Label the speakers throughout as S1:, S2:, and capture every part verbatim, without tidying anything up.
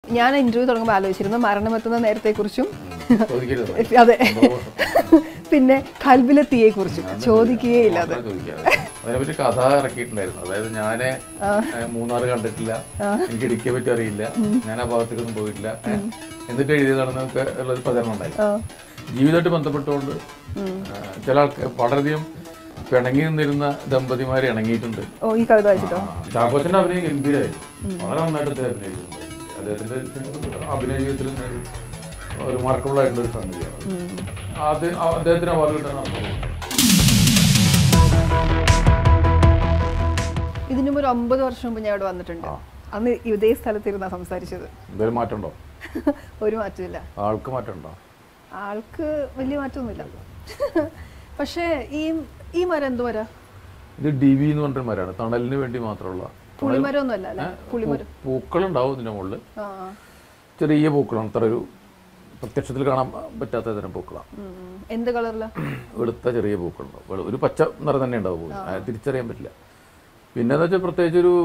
S1: ഞാൻ ഇന്റർവ്യൂ തുടങ്ങുമ്പോൾ ആലോചിച്ചിരുന്നു മരണമെത്തുന്ന നേരത്തെക്കുറിച്ചും അതെ പിന്നെ കൽബിലെ തീയെ കുറിച്ചും ചോദിക്കുകയില്ല. അത്
S2: അതിനെപ്പറ്റി കഥ ഇറക്കിയിട്ടുണ്ടായിരുന്നു. അതായത് ഞാന് മൂന്നാറ് കണ്ടിട്ടില്ല, എനിക്ക് ഇടുക്കിയെ പറ്റി അറിയില്ല, ഞാൻ ആ ഭാഗത്തേക്കൊന്നും പോയിട്ടില്ല, എന്നിട്ട് എഴുതിയതാണെന്നൊക്കെ ഉള്ളൊരു പ്രചരണം ഉണ്ടായി. ജീവിതമായിട്ട് ബന്ധപ്പെട്ടുകൊണ്ട് ചില ആൾക്കാർ വളരെയധികം പിണങ്ങി നിന്നിരുന്ന ദമ്പതിമാരെ ഇണങ്ങിയിട്ടുണ്ട്. ചാക്കോച്ചന്റെ അഭിനയം ഗംഭീരമായിരുന്നു, വളരെ നന്നായിട്ട് അദ്ദേഹം അഭിനയിച്ചിട്ടുണ്ട്. അദ്ദേഹത്തിന്റെ അഭിനയ ജീവിതത്തിൽ റിമാർക്കബിൾ ആയിട്ടുള്ള ഒരു സംഗതിയാണ്. അത് അദ്ദേഹത്തിന് അവാർഡ് കിട്ടാനാണ്.
S1: ഇതിനു മുമ്പ് ഒരു ഒമ്പത് വർഷം മുമ്പ് ഞാൻ ഇവിടെ വന്നിട്ടുണ്ട്. അന്ന് ഇതേ സ്ഥലത്തിരുന്നാ സംസാരിച്ചത്.
S2: എന്തെങ്കിലും മാറ്റമുണ്ടോ?
S1: ഒരു മാറ്റമില്ല.
S2: ആൾക്ക് മാറ്റമുണ്ടോ?
S1: ആൾക്ക് വലിയ മാറ്റമൊന്നുമില്ല. പക്ഷേ ഈ ഈ മരം എന്ത് മരം?
S2: ഇത് ഡി വി എന്ന് പറഞ്ഞ മരമാണ്, തണലിന് വേണ്ടി മാത്രമുള്ള.
S1: പുളിമരം ഒന്നും അല്ല.
S2: പൂക്കളുണ്ടാവും ഇതിന്റെ മുകളിൽ, ചെറിയ പൂക്കളാണ്. അത്ര ഒരു പ്രത്യക്ഷത്തിൽ കാണാൻ പറ്റാത്ത തരം പൂക്കളാണ്.
S1: എന്ത് കളറില?
S2: വെളുത്ത ചെറിയ പൂക്കളുണ്ടാവും. ഒരു പച്ച നിറം തന്നെ ഉണ്ടാവും, തിരിച്ചറിയാൻ പറ്റില്ല. പിന്നെ എന്താ വെച്ചാൽ പ്രത്യേകിച്ച് ഒരു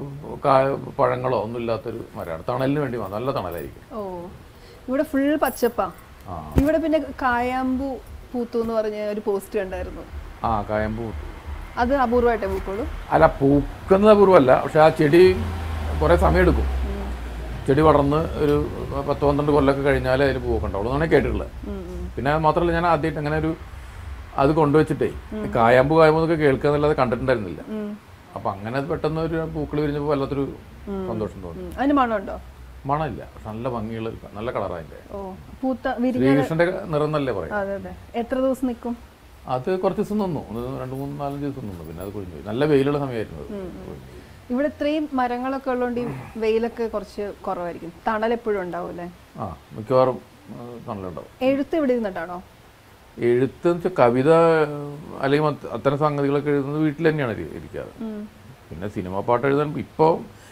S2: പഴങ്ങളോ ഒന്നും ഇല്ലാത്തൊരു മരമാണ്, തണലിന് വേണ്ടി മാത്രം. നല്ല തണലായിരിക്കും.
S1: ഓ, ഇവിടെ ഫുൾ പച്ചപ്പാ. ഇവിടെ പിന്നെ കായാമ്പൂ പൂത്തു എന്ന് പറഞ്ഞ ഒരു പോസ്റ്റ് കണ്ടായിരുന്നു.
S2: ആ, കായാമ്പൂ
S1: അത് അപൂർവമായിട്ടേ പൂക്കുള്ളൂ.
S2: അല്ല, പൂക്കുന്നത് അപൂർവമല്ല, പക്ഷെ ആ ചെടി കുറെ സമയം എടുക്കും. ചെടി വളർന്ന് ഒരു പത്ത് പന്ത്രണ്ട് കൊല്ലമൊക്കെ കഴിഞ്ഞാലേ അതിൽ പൂവൊക്കെ ഉണ്ടാവുള്ളൂ എന്നാണ് കേട്ടിട്ടുള്ളത്. പിന്നെ മാത്രമല്ല, ഞാൻ ആദ്യമായിട്ട് അങ്ങനെ ഒരു അത് കൊണ്ടുവച്ചിട്ടേ കായാമ്പൂ കായാമ്പൂ എന്നൊക്കെ കേൾക്കുക എന്നുള്ളത് കണ്ടിട്ടുണ്ടായിരുന്നില്ല. അപ്പൊ അങ്ങനെ പെട്ടെന്ന് ഒരു പൂക്കൾ വിരിഞ്ഞപ്പോൾ വല്ലാത്തൊരു സന്തോഷം തോന്നി.
S1: അതിന് മണമുണ്ടോ?
S2: മണമില്ല, നല്ല ഭംഗിയുള്ള നല്ല കളറായില്ലേ.
S1: ശ്രീകൃഷ്ണന്റെ
S2: നിറം എന്നല്ലേ പറയാം.
S1: എത്ര ദിവസം നിൽക്കും
S2: അത്? കുറച്ച് ദിവസം നിന്നു, രണ്ട് മൂന്ന് നാലഞ്ച് ദിവസം നിന്നു. പിന്നെ അത് കൊഴിഞ്ഞു. നല്ല വെയിലുള്ള സമയമായിരുന്നു.
S1: ഇവിടെ ഇത്രയും മരങ്ങളൊക്കെ ഉള്ളതുകൊണ്ട് വെയിലൊക്കെ കുറച്ച് കുറവായിരിക്കും, തണൽ എപ്പോഴും ഉണ്ടാവും അല്ലേ?
S2: ആ, മിക്കവാറും തണലുണ്ടാവും.
S1: എഴുത്ത് ഇവിടെ ഇരുന്നിട്ടാണോ?
S2: എഴുത്ത് എന്ന് വെച്ചാൽ കവിത അല്ലെങ്കിൽ അത്തരം സംഗതികളൊക്കെ എഴുതുന്നത് വീട്ടിൽ തന്നെയാണ് ഇരിക്കാറ്. പിന്നെ സിനിമ പാട്ട് എഴുതാൻ ഇപ്പോൾ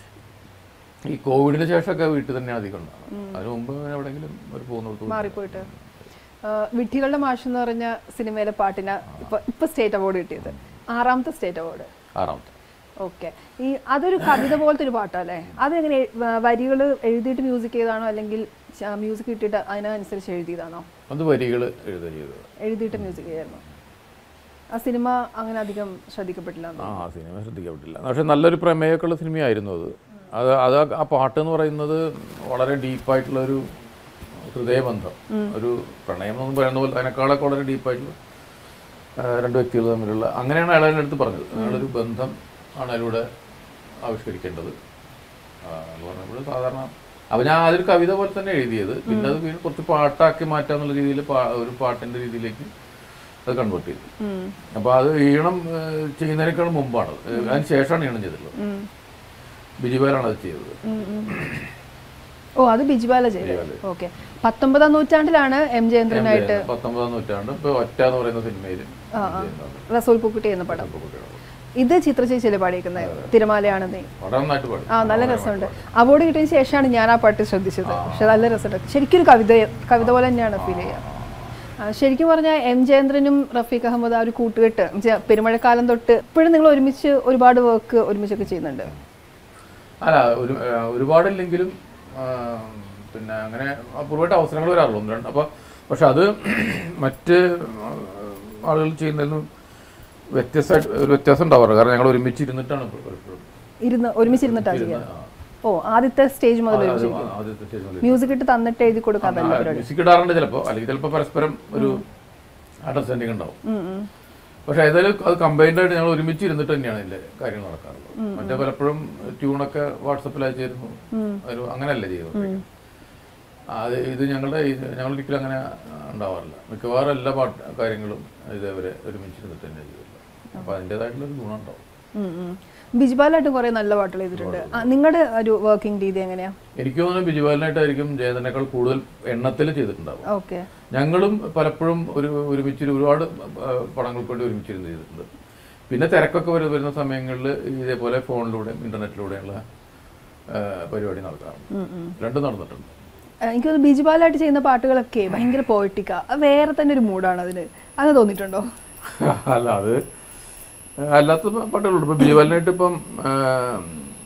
S2: ഈ കോവിഡിന് ശേഷമൊക്കെ വീട്ടിൽ തന്നെ അധികം ഉണ്ടാകും. അതിന് മുമ്പ് എവിടെയെങ്കിലും ഒരു പോകുന്നിടത്ത്
S1: മാറിപ്പോയിട്ട്. വിഡ്ഢികളുടെ മാഷ് എന്ന് പറഞ്ഞ സിനിമയിലെ പാട്ടിന് ഇപ്പൊ ഇപ്പൊ സ്റ്റേറ്റ് അവാർഡ് കിട്ടിയത്, ആറാമത്തെ സ്റ്റേറ്റ് അവാർഡ്.
S2: ആറാമത്തെ.
S1: ഓക്കെ. ഈ അതൊരു കവിത പോലത്തെ ഒരു പാട്ടല്ലേ? അതെങ്ങനെ വരികൾ എഴുതിയിട്ട് മ്യൂസിക് ചെയ്താണോ അല്ലെങ്കിൽ മ്യൂസിക് കിട്ടിയിട്ട് അതിനനുസരിച്ച് എഴുതിയതാണോ?
S2: അത് വരികൾ
S1: എഴുതിയിട്ട് മ്യൂസിക് ചെയ്യായിരുന്നു. ആ സിനിമ അങ്ങനെ അധികം ശ്രദ്ധിക്കപ്പെട്ടില്ല.
S2: ആ സിനിമ ശ്രദ്ധിക്കപ്പെട്ടില്ല, പക്ഷെ നല്ലൊരു പ്രമേയമൊക്കെ ഉള്ള സിനിമയായിരുന്നു അത്. അത് അത് ആ പാട്ട് എന്ന് പറയുന്നത് വളരെ ഡീപ്പായിട്ടുള്ള ഒരു ഹൃദയബന്ധം, ഒരു പ്രണയം എന്നൊന്നും പറയുന്ന പോലെ അതിനേക്കാളൊക്കെ വളരെ ഡീപ്പായിട്ടുള്ള രണ്ട് വ്യക്തികൾ തമ്മിലുള്ള, അങ്ങനെയാണ് അയാൾ അതിൻ്റെ അടുത്ത് പറഞ്ഞത്. അയാളൊരു ബന്ധം ആണ് അതിലൂടെ ആവിഷ്കരിക്കേണ്ടത് എന്ന് പറഞ്ഞപ്പോൾ സാധാരണ അപ്പോൾ ഞാൻ അതൊരു കവിത പോലെ തന്നെ എഴുതിയത്. പിന്നെ അത് കുറച്ച് പാട്ടാക്കി മാറ്റാന്നുള്ള രീതിയിൽ ഒരു പാട്ടിൻ്റെ രീതിയിലേക്ക് അത് കൺവേർട്ട് ചെയ്തു. അപ്പോൾ അത് ഈണം ചെയ്യുന്നതിനേക്കാൾ മുമ്പാണ്, അതിന് ശേഷമാണ് ഈണം ചെയ്തിട്ടുള്ളത്. ബിജുബാലാണ് അത് ചെയ്തത്.
S1: ഓ, അത് ബിജുബാല ചെയ്തത്. ഓക്കെ. പത്തൊമ്പതാം നൂറ്റാണ്ടിലാണ് എം ജയേന്ദ്രനായിട്ട്.
S2: പത്തൊമ്പതാം നൂറ്റാണ്ട് ഇപ്പൊ ഒറ്റ എന്ന് പറയുന്ന സിനിമയിൽ
S1: റസൂൽ പൂക്കുട്ടി എന്ന പടം. ഇത് ചിത്രചേച്ചിയിലെ പാടിയിരിക്കുന്നത് തിരമാലയാണ് നീ. ആ, നല്ല രസമുണ്ട്. അവാർഡ് കിട്ടിയതിന് ശേഷമാണ് ഞാൻ ആ പാട്ട് ശ്രദ്ധിച്ചത്. പക്ഷെ നല്ല രസമുണ്ട്. ശരിക്കും ഒരു കവിത കവിത പോലെ തന്നെയാണ് ഫീൽ ചെയ്യുക. ശരിക്കും പറഞ്ഞാൽ എം ജയേന്ദ്രനും റഫീഖ് അഹമ്മദ് ആ ഒരു കൂട്ടുകെട്ട് പെരുമഴക്കാലം തൊട്ട് ഇപ്പോഴും നിങ്ങൾ ഒരുമിച്ച് ഒരുപാട് വർക്ക് ഒരുമിച്ചൊക്കെ ചെയ്യുന്നുണ്ട്.
S2: അല്ല, ഒരു ഒരുപാടില്ലെങ്കിലും പിന്നെ അങ്ങനെ അപൂർവമായിട്ട് അവസരങ്ങൾ വരാറുള്ളൂ ഒന്ന് രണ്ട്. അപ്പോൾ പക്ഷെ അത് മറ്റ് ആളുകൾ ചെയ്യുന്നതിലും വ്യത്യസ്തമായിട്ട് ഒരു വ്യത്യാസം ഉണ്ടാവാറ്. കാരണം ഞങ്ങൾ ഒരുമിച്ച് ഇരുന്നിട്ടാണ്
S1: ഇരുന്ന് ഒരുമിച്ചിരുന്നിട്ടാണ് ചെയ്യുന്നത്. ഓ, ആദ്യത്തെ സ്റ്റേജ് മുതൽ മ്യൂസിക് ഇട്ട് തന്നിട്ട് എഴുതി കൊടുക്കാറില്ല.
S2: മ്യൂസിക് ഇടാറുണ്ട് ചിലപ്പോൾ, അല്ലെങ്കിൽ ചിലപ്പോൾ പരസ്പരം ഒരു അണ്ടർസ്റ്റാൻഡിങ് ഉണ്ടാവും. പക്ഷെ ഏതായാലും അത് കമ്പൈൻഡ് ആയിട്ട് ഞങ്ങൾ ഒരുമിച്ച് ഇരുന്നിട്ട് തന്നെയാണ് ഇതിന്റെ കാര്യങ്ങൾ നടക്കാറുള്ളത്. മറ്റേ പലപ്പോഴും ട്യൂണൊക്കെ വാട്സപ്പിൽ അയച്ചിരുന്നു, ഒരു അങ്ങനെയല്ല ചെയ്യുന്നത്. അത് ഇത് ഞങ്ങളുടെ ഞങ്ങൾ ഒരിക്കലും അങ്ങനെ ഉണ്ടാവാറില്ല. മിക്കവാറും എല്ലാ പാട്ട് കാര്യങ്ങളും ഇതേവരെ ഒരുമിച്ചിരുന്നിട്ട് തന്നെ ചെയ്തില്ല. അപ്പൊ അതിൻ്റെതായിട്ടുള്ള ഒരു ഗുണം ഉണ്ടാവും.
S1: ബിജുബാലായിട്ട് കുറെ നല്ല പാട്ടുകൾ ചെയ്തിട്ടുണ്ട്. നിങ്ങളുടെ ഒരു വർക്കിംഗ് രീതി എങ്ങനെയാ?
S2: എനിക്ക് തോന്നുന്നു ബിജുബാലിനായിട്ടായിരിക്കും ജയന്തനേക്കാൾ കൂടുതൽ എണ്ണത്തിൽ ചെയ്തിട്ടുണ്ടാവും.
S1: ഓക്കെ.
S2: ഞങ്ങളും പലപ്പോഴും ഒരു ഒരുമിച്ച് ഒരുപാട് പടങ്ങൾക്ക് വേണ്ടി ഒരുമിച്ചിരുന്ന് ചെയ്തിട്ടുണ്ട്. പിന്നെ തിരക്കൊക്കെ വരുന്ന സമയങ്ങളിൽ ഇതേപോലെ ഫോണിലൂടെയും ഇന്റർനെറ്റിലൂടെയുള്ള പരിപാടി നടക്കാറുണ്ട്. രണ്ടും നടന്നിട്ടുണ്ട്.
S1: എനിക്ക് തോന്നുന്നു ബിജുബാലായിട്ട് ചെയ്യുന്ന പാട്ടുകളൊക്കെ ഭയങ്കര പോയറ്റിക്കാ, വേറെ തന്നെ ഒരു മൂഡാണ് അതിന്. അത് തോന്നിയിട്ടുണ്ടോ?
S2: അല്ല, അത് അല്ലാത്ത പാട്ടുകളുണ്ട്. ഇപ്പം ബിജുബാലിനായിട്ട് ഇപ്പം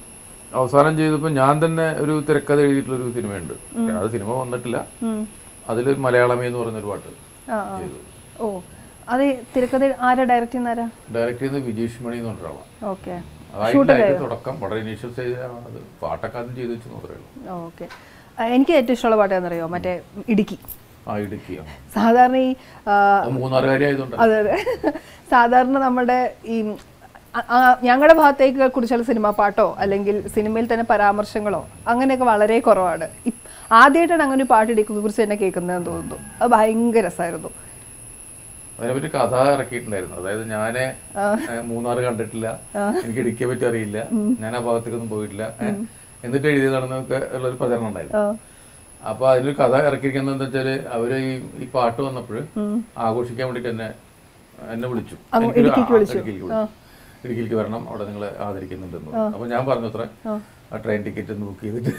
S2: അവസാനം ചെയ്തപ്പോൾ ഞാൻ തന്നെ ഒരു തിരക്കഥ എഴുതിയിട്ടുള്ളൊരു സിനിമയുണ്ട്. അത് സിനിമ വന്നിട്ടില്ല. അതിൽ മലയാളമേ എന്ന് പറഞ്ഞൊരു പാട്ട് ചെയ്തു.
S1: ഓ, അത് തിരക്കഥ ആരാ ഡയറക്റ്റ് ചെയ്യുന്ന?
S2: ഡയറക്റ്റ് ചെയ്യുന്നത് വിജീഷ് മണി എന്ന് പറഞ്ഞൊരാളാണ്.
S1: ഓക്കെ.
S2: അതായിട്ട് തുടക്കം വളരെ ഇനീഷ്യൽ സ്റ്റേജിലാണ്. അത് പാട്ടൊക്കെ ആദ്യം ചെയ്തു വെച്ചു മാത്രമേ.
S1: ഓക്കെ. എനിക്ക് ഏറ്റവും ഇഷ്ടമുള്ള പാട്ട് എന്നറിയോ? മറ്റേ ഇടുക്കി.
S2: ആ, ഇടുക്കി.
S1: സാധാരണ ഈ
S2: മൂന്നാറുകാരി ആയതുകൊണ്ട്.
S1: അതെ അതെ. സാധാരണ നമ്മുടെ ഈ ഞങ്ങളുടെ ഭാഗത്തേക്ക് കുറിച്ചുള്ള സിനിമാ പാട്ടോ അല്ലെങ്കിൽ സിനിമയിൽ തന്നെ പരാമർശങ്ങളോ അങ്ങനെയൊക്കെ വളരെ കുറവാണ്. ആദ്യമായിട്ടാണ് അങ്ങനെ ഒരു പാട്ട് ഇടുക്കിയെ കുറിച്ച് തന്നെ കേൾക്കുന്നതെന്ന് തോന്നുന്നു. അത് ഭയങ്കര രസമായിരുന്നു.
S2: അതിനെപ്പറ്റി കഥ ഇറക്കിയിട്ടുണ്ടായിരുന്നു. അതായത് ഞാന് മൂന്നാറ് കണ്ടിട്ടില്ല, എനിക്ക് ഇടുക്കിയെ പറ്റി അറിയില്ല, ഞാൻ ആ ഭാഗത്തേക്കൊന്നും പോയിട്ടില്ല, എന്നിട്ട് എഴുതിയതാണെന്നൊക്കെ ഉള്ളൊരു പ്രചരണം ഉണ്ടായിരുന്നു. അപ്പൊ അതിലൊരു കഥ ഇറക്കിയിരിക്കുന്നത് എന്താ വെച്ചാല് അവര് ഈ ഈ പാട്ട് വന്നപ്പോൾ ആഘോഷിക്കാൻ വേണ്ടിട്ട് എന്നെ എന്നെ വിളിച്ചു. ഇടുക്കിയിലേക്ക് വരണം, അവിടെ നിങ്ങളെ ആദരിക്കുന്നുണ്ടെന്ന്. അപ്പൊ ഞാൻ പറഞ്ഞു അത്ര ആ ട്രെയിൻ ടിക്കറ്റ് ഒന്ന് ബുക്ക് ചെയ്തിട്ട്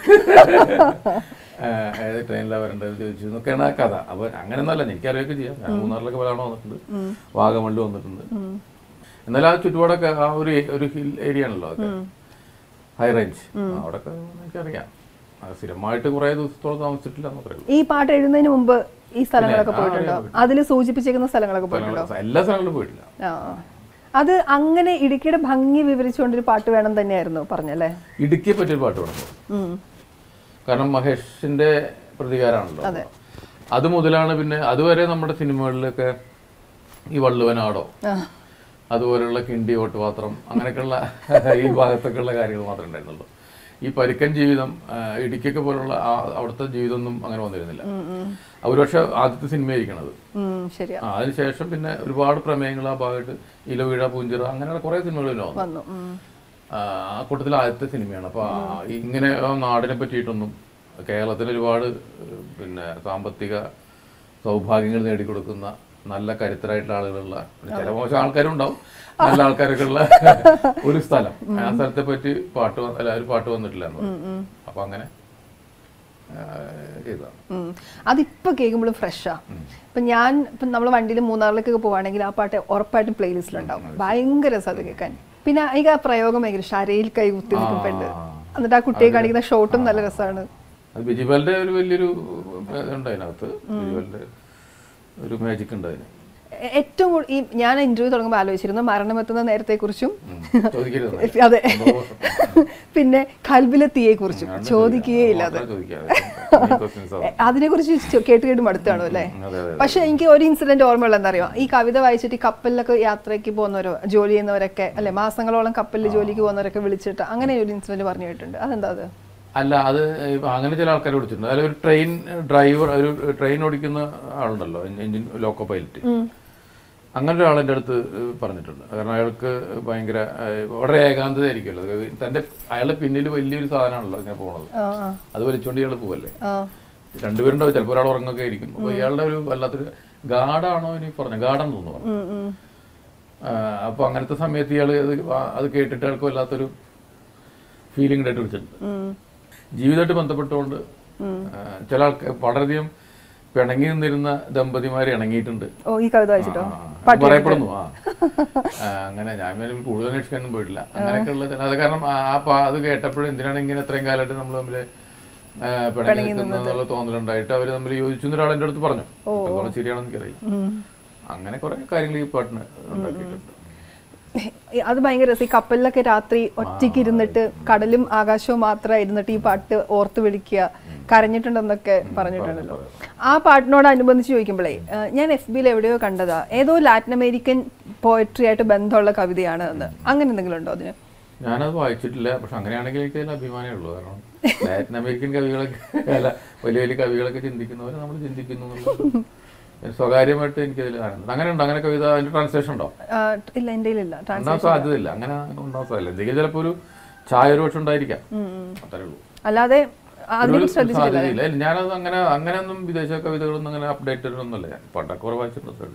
S2: ഏത് ട്രെയിനിലാണ് വരേണ്ടത് ചോദിച്ചു എന്നൊക്കെയാണ് ആ കഥ. അപ്പൊ അങ്ങനെയൊന്നുമല്ല, എനിക്കറിയൊക്കെ ചെയ്യാം. ഞാൻ മൂന്നാറിലൊക്കെ പലതവണ വന്നിട്ടുണ്ട്, വാഗമണ്ണിൽ വന്നിട്ടുണ്ട്. എന്നാലും ആ ചുറ്റുപാടൊക്കെ ആ ഒരു ഒരു ഹിൽ ഏരിയ ആണല്ലോ, അതൊക്കെ ഹൈ റേഞ്ച്, അവിടെയൊക്കെ എനിക്കറിയാം. സ്ഥിരമായിട്ട് കുറെ ദിവസത്തോളം താമസിച്ചിട്ടില്ല എന്ന് പറയുള്ളൂ.
S1: ഈ പാട്ട് എഴുതുന്നതിന് മുമ്പ് ഈ സ്ഥലങ്ങളൊക്കെ പോയിട്ടുണ്ടോ? അതിൽ സൂചിപ്പിച്ചിരിക്കുന്ന സ്ഥലങ്ങളൊക്കെ പോയിട്ടുണ്ടോ?
S2: എല്ലാ സ്ഥലങ്ങളിലും പോയിട്ടില്ല.
S1: അത് അങ്ങനെ ഇടുക്കിയുടെ ഭംഗി വിവരിച്ചുകൊണ്ടൊരു പാട്ട് വേണം തന്നെയായിരുന്നു പറഞ്ഞല്ലേ?
S2: ഇടുക്കിയെ പറ്റിയൊരു പാട്ട് വേണം. കാരണം മഹേഷിന്റെ പ്രതികാരമാണല്ലോ. അത് മുതലാണ് പിന്നെ അതുവരെ നമ്മുടെ സിനിമകളിലൊക്കെ ഈ വള്ളുവനാടോ അതുപോലെയുള്ള കിണ്ടി ഓട്ടുപാത്രം അങ്ങനെയൊക്കെയുള്ള ഈ ഭാഗത്തൊക്കെയുള്ള കാര്യങ്ങൾ മാത്രമേ ഉണ്ടായിരുന്നുള്ളൂ. ഈ പരിക്കൻ ജീവിതം ഇടുക്കിയൊക്കെ പോലുള്ള അവിടുത്തെ ജീവിതമൊന്നും അങ്ങനെ വന്നിരുന്നില്ല. ഒരുപക്ഷെ ആദ്യത്തെ സിനിമയായിരിക്കണത്. അതിനുശേഷം പിന്നെ ഒരുപാട് പ്രമേയങ്ങൾ ആ ഭാഗമായിട്ട് ഇലവീഴ, പൂഞ്ചിറ അങ്ങനെയുള്ള കുറെ സിനിമകൾ വന്നു. ആ കൂട്ടത്തിൽ ആദ്യത്തെ സിനിമയാണ്. അപ്പൊ ഇങ്ങനെ നാടിനെ പറ്റിയിട്ടൊന്നും കേരളത്തിൽ ഒരുപാട് പിന്നെ സാമ്പത്തിക സൗഭാഗ്യങ്ങൾ നേടിക്കൊടുക്കുന്ന നല്ല കരുത്തരായിട്ടുള്ള ആളുകളുള്ള, ചില മോശം ആൾക്കാരും ഉണ്ടാവും, നല്ല ആൾക്കാരൊക്കെ ഉള്ള ഒരു സ്ഥലം. ആ സ്ഥലത്തെ പറ്റി പാട്ട് അല്ല ഒരു പാട്ട് വന്നിട്ടില്ല. അപ്പൊ അങ്ങനെ
S1: അതിപ്പോ കേൾക്കുമ്പോഴും ഫ്രഷാ. ഇപ്പൊ ഞാൻ ഇപ്പൊ നമ്മള് വണ്ടിയിൽ മൂന്നാറിലേക്കൊക്കെ പോവാണെങ്കിൽ ആ പാട്ട് ഉറപ്പായിട്ടും പ്ലേലിസ്റ്റിലുണ്ടാവും. ഭയങ്കര രസം അത് കേൾക്കാൻ. പിന്നെ എനിക്ക് ആ പ്രയോഗം ഭയങ്കര ശരയിൽ കൈ കുത്തി നിൽക്കുന്നുണ്ട്. എന്നിട്ട് ആ കുട്ടിയെ കാണിക്കുന്ന ഷോട്ടും നല്ല രസമാണ്.
S2: ബിജിബാലിന്റെ ഒരു വലിയൊരു ഉണ്ട് അതിനകത്ത്, ബിജിബാലിന്റെ ഒരു മാജിക് ഉണ്ട് അതിന്.
S1: ഏറ്റവും ഈ ഞാൻ ഇന്റർവ്യൂ തുടങ്ങുമ്പോൾ ആലോചിച്ചിരുന്നു മരണമെത്തുന്ന നേരത്തെ കുറിച്ചും അതെ, പിന്നെ കൽബിലെ തീയെ കുറിച്ചും ചോദിക്കുകയില്ല. അത് അതിനെ കുറിച്ച് കേട്ട് കേട്ട് മടുത്താണോ അല്ലേ? പക്ഷെ എനിക്ക് ഒരു ഇൻസിഡന്റ് ഓർമ്മയുള്ള എന്താ അറിയോ, ഈ കവിത വായിച്ചിട്ട് ഈ കപ്പലിലൊക്കെ യാത്രയ്ക്ക് പോകുന്നവരോ ജോലി ചെയ്യുന്നവരൊക്കെ അല്ലെ മാസങ്ങളോളം കപ്പലിൽ ജോലിക്ക് പോകുന്നവരൊക്കെ വിളിച്ചിട്ട് അങ്ങനെ ഒരു ഇൻസിഡന്റ് പറഞ്ഞു കേട്ടിട്ടുണ്ട്. അതെന്താ അത്?
S2: അല്ല, അത് അങ്ങനെ ചില ആൾക്കാർ വിളിച്ചിട്ടുണ്ട്. അതിൽ ഒരു ട്രെയിൻ ഡ്രൈവർ, ഒരു ട്രെയിൻ ഓടിക്കുന്ന ആളുണ്ടല്ലോ, എഞ്ചിൻ ലോക്കോ പൈലറ്റ്, അങ്ങനെ ഒരാളെൻ്റെ അടുത്ത് പറഞ്ഞിട്ടുണ്ട്. കാരണം അയാൾക്ക് ഭയങ്കര വളരെ ഏകാന്തത ആയിരിക്കുമല്ലോ. തൻ്റെ അയാളുടെ പിന്നിൽ വലിയൊരു സാധനമാണല്ലോ ഇങ്ങനെ പോണത്, അത് വലിച്ചുകൊണ്ട് ഇയാൾ പോവല്ലേ. രണ്ടുപേരുണ്ടാവും, ചിലപ്പോൾ ഒരാൾ ഉറങ്ങൊക്കെ ആയിരിക്കും. അപ്പൊ ഇയാളുടെ ഒരു വല്ലാത്തൊരു ഗാഡാണോ ഇനി പറഞ്ഞ ഗാഡെന്ന് തോന്നുന്നു. അപ്പൊ അങ്ങനത്തെ സമയത്ത് ഇയാൾ അത് അത് കേട്ടിട്ട് അയാൾക്ക് വല്ലാത്തൊരു ഫീലിംഗ് ആയിട്ട് വിളിച്ചിട്ടുണ്ട്. ജീവിതമായിട്ട് ബന്ധപ്പെട്ടുകൊണ്ട് ചില ആൾക്ക് വളരെയധികം പിണങ്ങി നിന്നിരുന്ന ദമ്പതിമാര് ഇണങ്ങിയിട്ടുണ്ട് പറയപ്പെടുന്നു. ആ അങ്ങനെ ഞാൻ കൂടുതൽ അന്വേഷിക്കാനൊന്നും പോയിട്ടില്ല. അങ്ങനെയൊക്കെ ഉള്ള അത് കാരണം ആ അത് കേട്ടപ്പോഴും എന്തിനാണ് ഇങ്ങനെ ഇത്രയും കാലമായിട്ട് നമ്മൾ തമ്മില് പിണങ്ങി നിൽക്കുന്നുള്ള തോന്നലുണ്ടായിട്ട് അവര് തമ്മിൽ യോജിച്ചു എന്നൊരാൾ എൻ്റെ അടുത്ത് പറഞ്ഞു. എത്രത്തോളം ശരിയാണെന്ന് എനിക്കറിയാം. അങ്ങനെ കുറെ കാര്യങ്ങൾ ഈ പാട്ടിന് ഉണ്ടാക്കിയിട്ടുണ്ട്.
S1: അത് ഭയങ്കര രസം. ഈ കപ്പലിലൊക്കെ രാത്രി ഒറ്റയ്ക്ക് ഇരുന്നിട്ട് കടലും ആകാശവും മാത്രം ഇരുന്നിട്ട് ഈ പാട്ട് ഓർത്ത് വിളിക്കുക, കരഞ്ഞിട്ടുണ്ടെന്നൊക്കെ പറഞ്ഞിട്ടുണ്ടല്ലോ. ആ പാട്ടിനോടനുബന്ധിച്ച് ചോദിക്കുമ്പോഴേ ഞാൻ എഫ് ബിയിൽ എവിടെയോ കണ്ടതാ, ഏതോ ലാറ്റിൻ അമേരിക്കൻ പോയട്രി ആയിട്ട് ബന്ധമുള്ള കവിതയാണ് എന്ന്. അങ്ങനെ എന്തെങ്കിലും ഉണ്ടോ അതിന്?
S2: ഞാനത് വായിച്ചിട്ടില്ല. പക്ഷെ അങ്ങനെയാണെങ്കിൽ എനിക്ക് അതിൽ അഭിമാനമേ ഉള്ളൂ. കാരണം ലാറ്റിൻ അമേരിക്കൻ കവികളൊക്കെ അല്ല വലിയ വലിയ കവികളൊക്കെ ചിന്തിക്കുന്നവരെ നമ്മൾ ചിന്തിക്കുന്നു. സ്വകാര്യമായിട്ട് എനിക്കതിൽ ആനന്ദം. അങ്ങനെ ഉണ്ടോ അങ്ങനെ കവിത? അതിന്റെ ട്രാൻസ്ലേഷൻ ഉണ്ടോ?
S1: ഇല്ല, എൻ്റെ
S2: ഉണ്ടാവാൻ സാധ്യതയില്ല. അങ്ങനെ ഉണ്ടാവാൻ സാധ്യത. എന്തെങ്കിലും ചിലപ്പോ ഒരു ഛായാരൂപം ഉണ്ടായിരിക്കാം, അത്രേ ഉള്ളൂ.
S1: അല്ലാതെ
S2: സാധ്യതയില്ല. ഞാനത് അങ്ങനെ അങ്ങനെയൊന്നും വിദേശ കവിതകളൊന്നും അങ്ങനെ അപ്ഡേറ്റഡ് ഒന്നുമല്ല. ഞാൻ പണ്ടൊക്കെ കുറെ വായിച്ചിട്ടുണ്ട്.